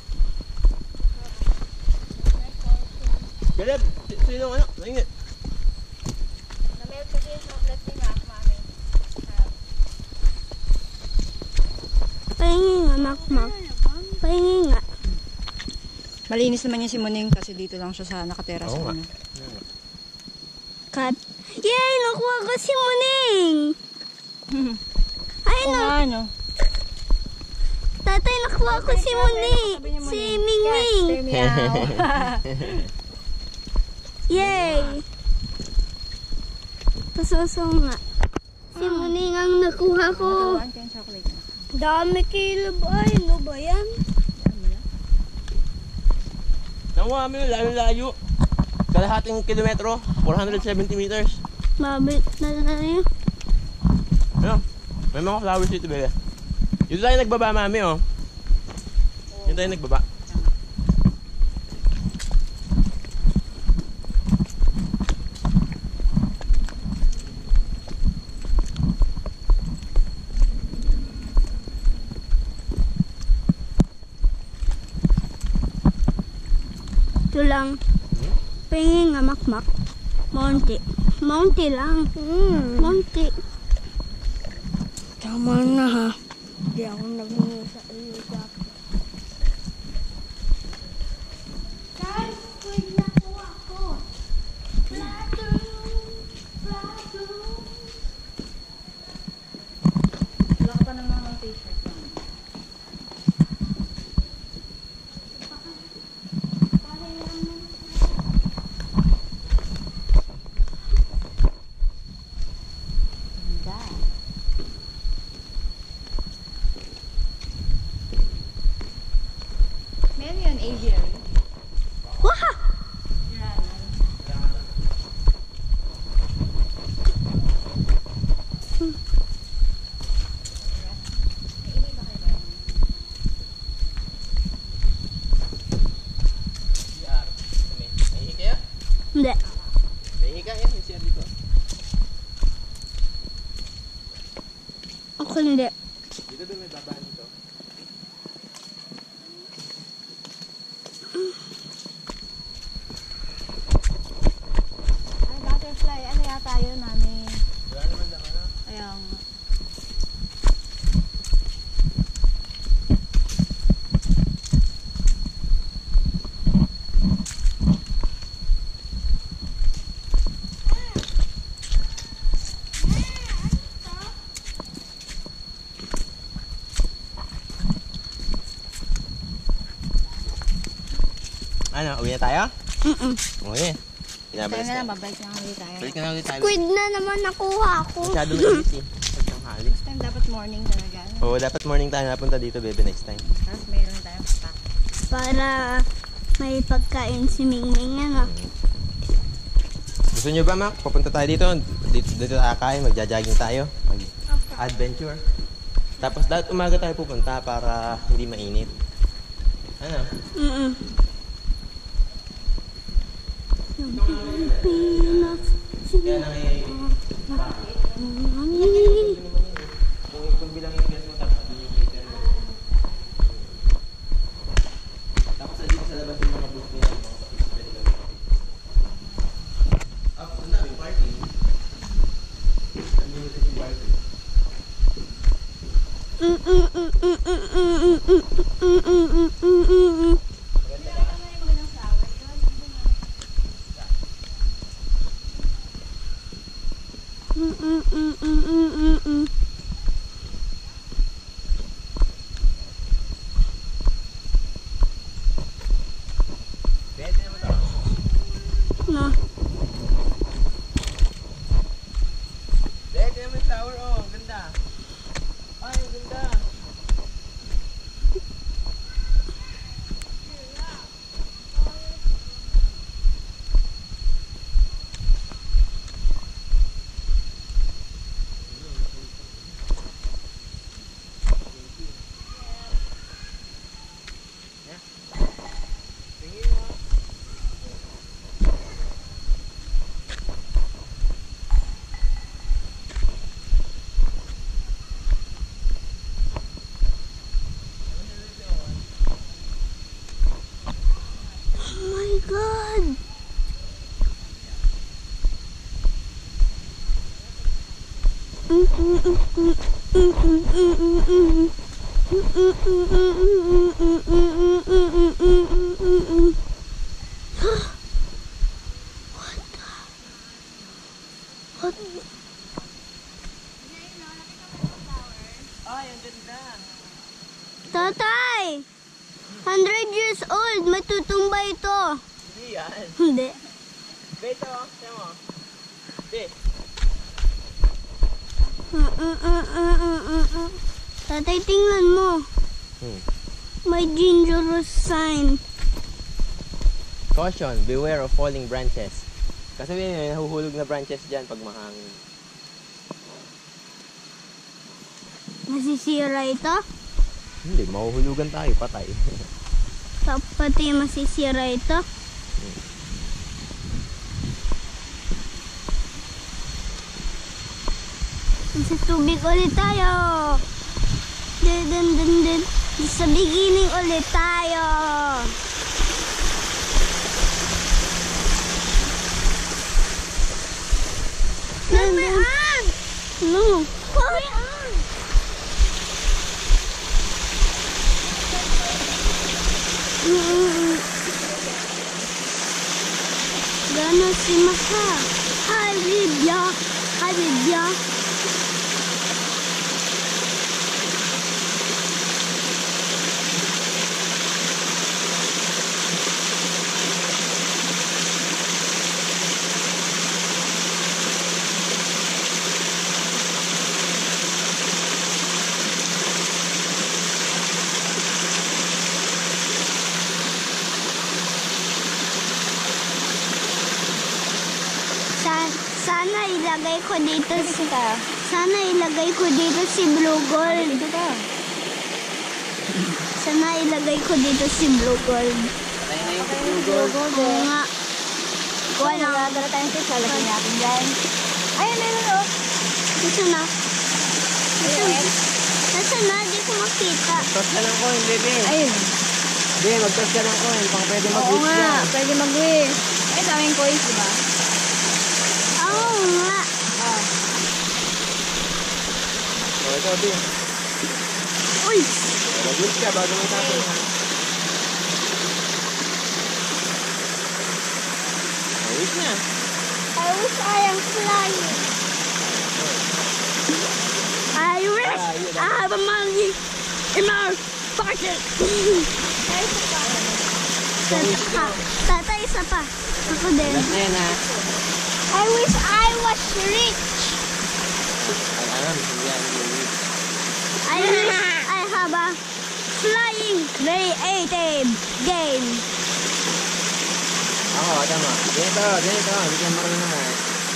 Galeb, sino ano? Nangit. Na-melt kasi yung chocolate ni Mac, mami. Pahingi nga, makmak. Pahingi nga. Malinis naman yung si Muning kasi dito lang siya sa nakatera sa Oo nga. ano. Cut. Yay! Nakuha ko si Muning! Ay, Oo no. nga, ano? Tatay, nakuha ko si Muning. Sabi niya, Si Muning. Mingming. Yes, meow. Yay! Pasuso nga. Si Muning ang nakuha ko. Maturuan ko yung chocolate na. Dami kilo ba? Ano ba yan? Nakuha kami yung layo-layo. Kalahating kilometro, four hundred seventy meters. Mabit na tayo. Ayun, may mga flowers dito, bebe. Dito tayo nagbaba, mami, oh. Dito tayo nagbaba. Ito lang. Pahingi nga, makmak. Monti. Monti lang. Mm. Monti. Tama na ha. Hindi ako nagmumula sa iyo. Guys, wait na po ako. Plato. Plato. Wala ka pa naman ng t-shirt. Meron yun, aviary. Wah! Nahihi kayo? Hindi. Nahihi ka? Yan, may siya dito. Ako hindi. Dito doon may baba nito. Ay, butterfly. Ano yata yun, mami? Wala naman lang ano. Ayang... Ano, uwi na tayo? Mm-mm. Uwi. Tayo Pinabalas na lang, na. babalik na ulit tayo. Balik na ulit tayo. Squid na naman nakuha ko. Masyado mainit eh. Pagtanghali. Next time, dapat morning talaga. Oo, dapat morning tayo napunta dito, baby, next time. Tapos mayroon tayong stock. Para may pagkain si Mingming ano. Gusto nyo ba, Mac? Papunta tayo dito. Dito, dito tayo kain, magja-jogging tayo. Mag-adventure. Tapos dapat umaga tayo pupunta para hindi mainit. Ano? Mm-mm. Pilipinas. Kaya nang i- Mami. Kung kung bilang yung gas mo, tapos doon yung heater mo. Tapos dito sa labas yung mga booth nila, mga participant lang. Ah, ang daming parking. Ang limited yung parking. Pwede naman ito. No. Pwede naman shower, oh. Ang ganda. Ay, ang ganda. Tingin mo. Oh my God. What? Ay, ang ganda. Tatay! Hundred years old, matutumba ito. Hindi yan. Hindi. Beto, siya mo. Be. Tatay, tingnan mo. Hmm. May dangerous sign. Caution, beware of falling branches. Kasi may nahuhulog na branches dyan pag mahangin. Masisira ito? Hindi, mahuhulugan tayo, patay. Pati masisira ito? Sa tubig ulit tayo. Dun, dun, dun, dun. Sa beginning ulit tayo. Ha. Hi, Libya. Hi, Libya. Sa- sana ilagay ko dito. Saan tayo? Sana ilagay ko dito si Blue Gold. Dito ka. Sana ilagay ko dito si Blue Gold. Patay na yung Okay, Google. Google Oo din. nga. Wala. Nagdala tayong fish. Lalagyan natin dyan. Ay, meron oh. Nasaan na? Ayun. Nasaan na? Di ko makita. Toss ka ng coin, baby. Ayun. Hindi, mag-toss ka ng coin. Pang pwede Oo mag-wish nga. yan. Pwede mag-wish. Ay, daming coins, di ba? Oo nga. Oh. O, ito, Bi. Uy! Mag-wish ka bago mo tapos. Wish niya. I wish I am flying. I wish I have a money in my pocket. Tata, tata, isa pa. Ako din. Last na yan, ha? I wish I was rich. Ay, alam. Hindi yan. Hindi wish. I wish I have a flying creative game. Ako, tama. Ganito, ganito. Hindi ka marunong naman.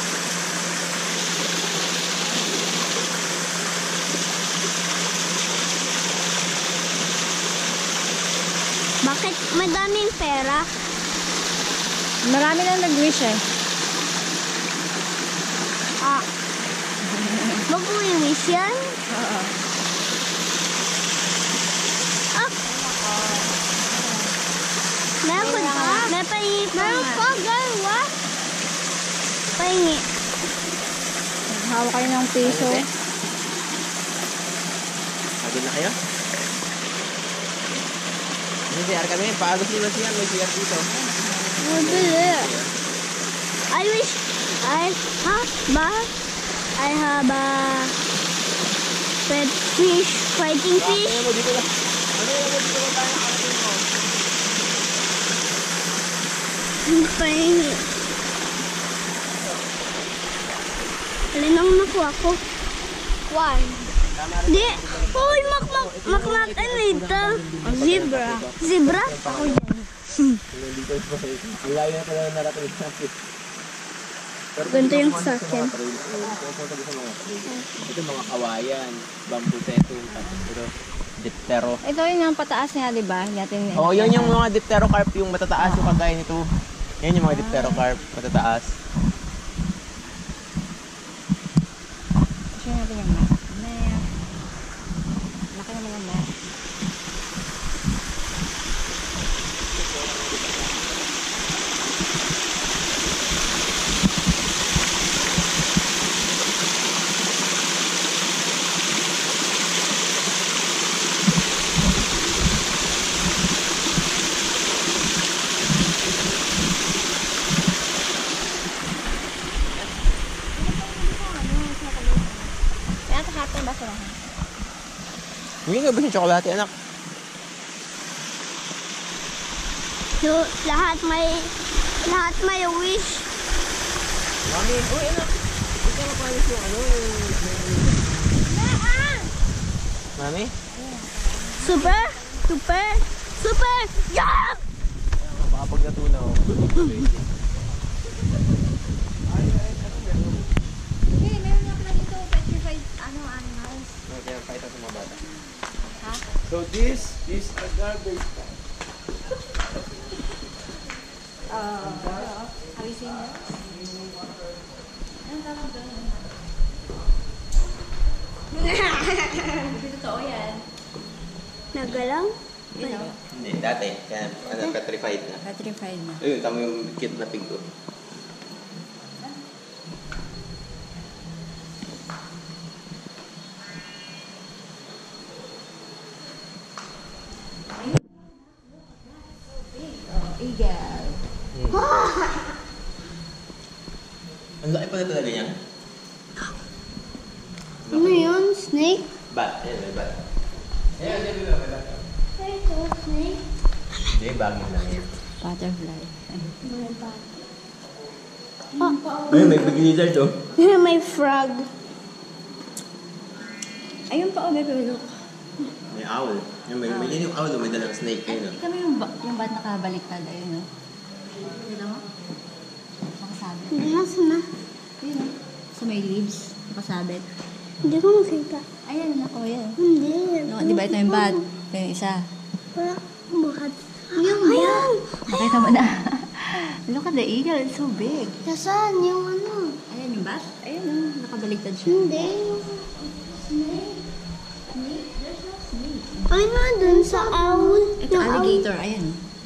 Bakit madaming pera? Marami na nag-wish eh. Ah. Mag-wish yan? Oo. Ah. Meron pa? May pahingi pa. Meron pa, girl. What? Pahingi. Hawak kayo ng piso. Agad na kayo? May C R kami. Paagos nila C R. May C R dito. Mabili. I wish I have ba? I have a pet fish, fighting fish. Ano mo dito na? Ano mo dito na tayo? Pahingi. Alin ang nakuha ko? One. Di. Uy, makmak. Makmak. Ano ito? Zebra. Zebra? Ako yan. Dito pa. Ang layo na pala narating natin. Ganito yung sa akin. Ito mga kawayan, bamboo settle, ito diptero. Ito yun yung pataas niya, di ba? Natin. Oh, yun yung mga dipterocarp, yung matataas yung kagaya nito. Yan yung mga dipterocarp, matataas. Share natin yung map. Map. Laki naman yung map. Kaya ito hati ba sila? Hindi nga ba yung tsokolate, anak? So, lahat may lahat may wish. Mami, uy anak! Hindi ka mapalis yung ano, yung... Mami? Super, super, super. Yeah! Baka pag natunaw. Hindi, meron nga pala dito petrified ano, animals. Kaya pakita sa mga bata. Ha? So this is a garbage can. Uh, have you seen this? Anong tawag doon? Hindi totoo yan. Nagalaw? Hindi, dati. Kaya ano, petrified na. Petrified na. Ayun, tama yung cute na pig ko. Eagle. Ang laki pala talaga niya. Ano yun? Snake? Bat. Ayan, may bat. Ayan, ayan, may bat. Ito, snake. Hindi, bagay lang yan. Butterfly. May bat. Ayun, may big lizard oh. May frog. Ayun pa, oh, baby, look. May owl. Yung may, may yun yung owl, may dalang snake kayo no. Ika mo yung, ba- yung bat nakabaliktad, ayun, no? Dito mo? Nakasabit. Nasaan na? Ayun, no? Sa may leaves, nakasabit. Hindi ko makita. Ayan, ako, yan. Hindi. No, di ba ito yung bat? Ito yung isa. Wala. Bukat. Yung Ayan! Nakita mo na. Look at the eagle, it's so big. Nasaan yung ano? Ayan yung bat? Ayun, no? Nakabaliktad siya. Hindi. Yung snake. Ay, na, dun sa owl. Ito, Yung alligator, ayan.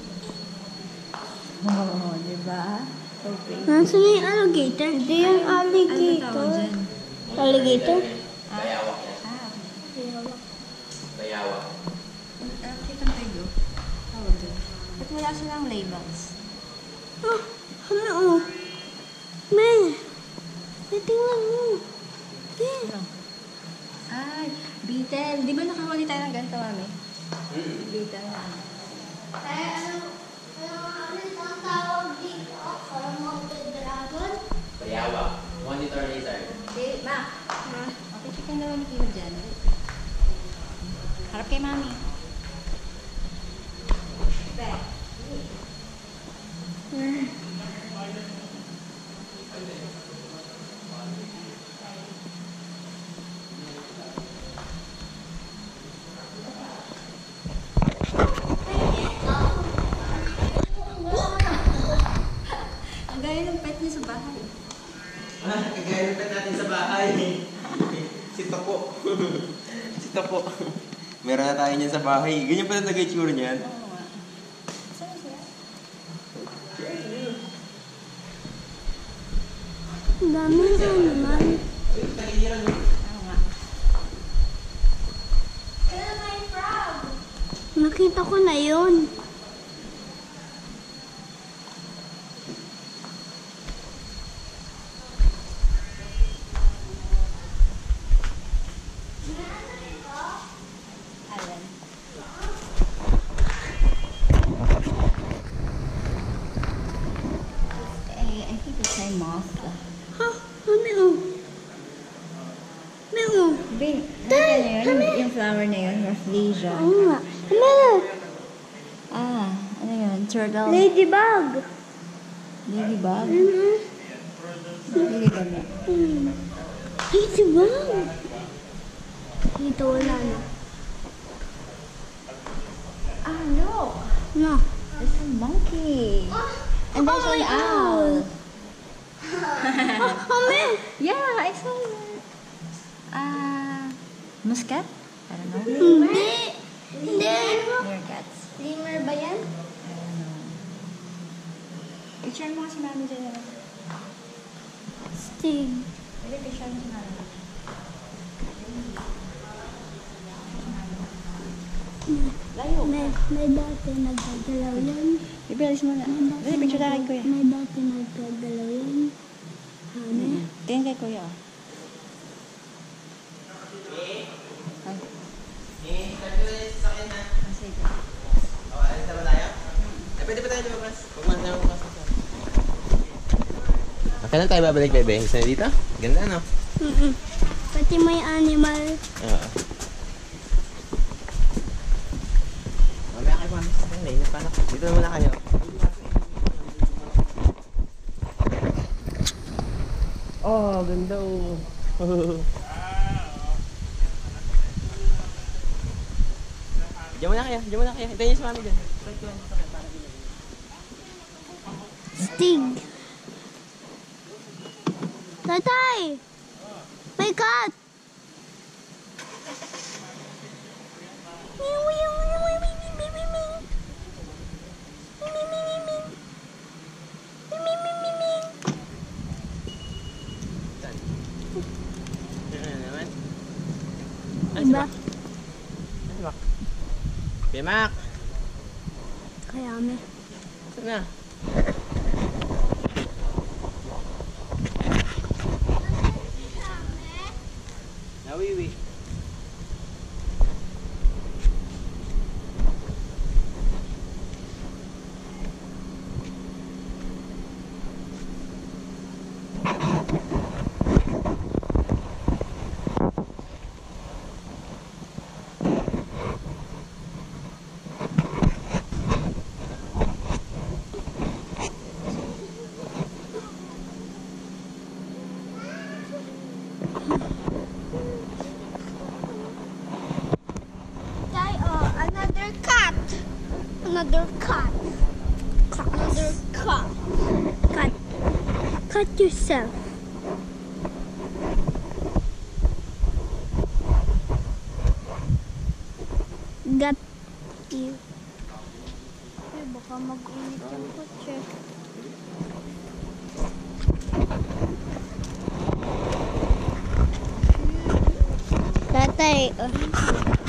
Oo, oh, di ba? So big. Nasaan na yung alligator? Hindi yung Ano ba tawag alligator. dyan? Alligator? Bayawak yan. Ah, Bayawak. uh, kitang tayo. Tawag dyan. Ba't wala silang labels? Oh, ano oh? May. May tingnan mo. Eh. Ano? Ay, beetle. Di ba nakahuli tayo ng ganito, mami? Hmm. Beetle na. Eh, ano? Ano ano ang tawag dito? Parang mountain dragon? Bayawak. Monitor lizard. Di, ma. Okay, chicken na lang kilo dyan. Harap kay mami. Be. Ang gaya ng pet niya sa bahay. Ah, kagaya ng pet natin sa bahay. Si Topo. Si Topo. Meron na tayo niyan sa bahay. Ganyan pala talaga yung tsura niyan. Oo nga. Saan siya? Ang dami na naman. Oo nga. Nakita ko na yun. Alan. I, I think it's a moth. Ha? Ano oh? Ano oh? Bin, ano yun? Yung, yung flower na yun, rafflesia. Oo nga. Ano? Ah, ano yun? Turtle. Ladybug. Ladybug. Mm-hmm. Ladybug na. Hmm. Ladybug. Dito wala na. Ah, look! No. There's a monkey. And there's Oh an my owl. Oh, Mami. Yeah, I saw it. Ah, muscat? I don't know. Hindi. Hindi. Meerkats. Lemur ba yan? I don't know. Picture mo kasi namin dyan. Stig. Pwede picture mo si mami. Layo. May, may dati nagkagalaw yan. Ibilis mo na. Dali, picture tayo kay kuya. May dati nagkagalaw yan. Ano? Tingin kay kuya. Ay, Eh, sabi ko na yung sasakyan na. sige. O, alis na ba tayo? Eh, pwede pa tayo lumabas. Huwag man tayo lumabas. Kailan tayo babalik, bebe? Isa na dito? Ganda, no? Mm-mm. Pati may animal. Oo. Mamaya kayo mami. Nainip pa na. Dito na muna kayo. Oh, ganda oh. Diyan muna kayo. Diyan muna kayo. Hintayin niyo si mami dyan. Stig. Tatay! May cat! Meow, meow, meow, meow, meow, meow, meow, meow. Meow, meow, meow, meow. Meow, meow, meow, meow, meow. Saan? Ano naman? Ano si Diba? Mac? Ano si Mac? Kuya Mac! Kaya may. Saan na? Tay, oh, another cat. Another cat. Another cat. Cut. Cut yourself. Got you. Ay, baka mag-init yung kotse. Tatay, oh.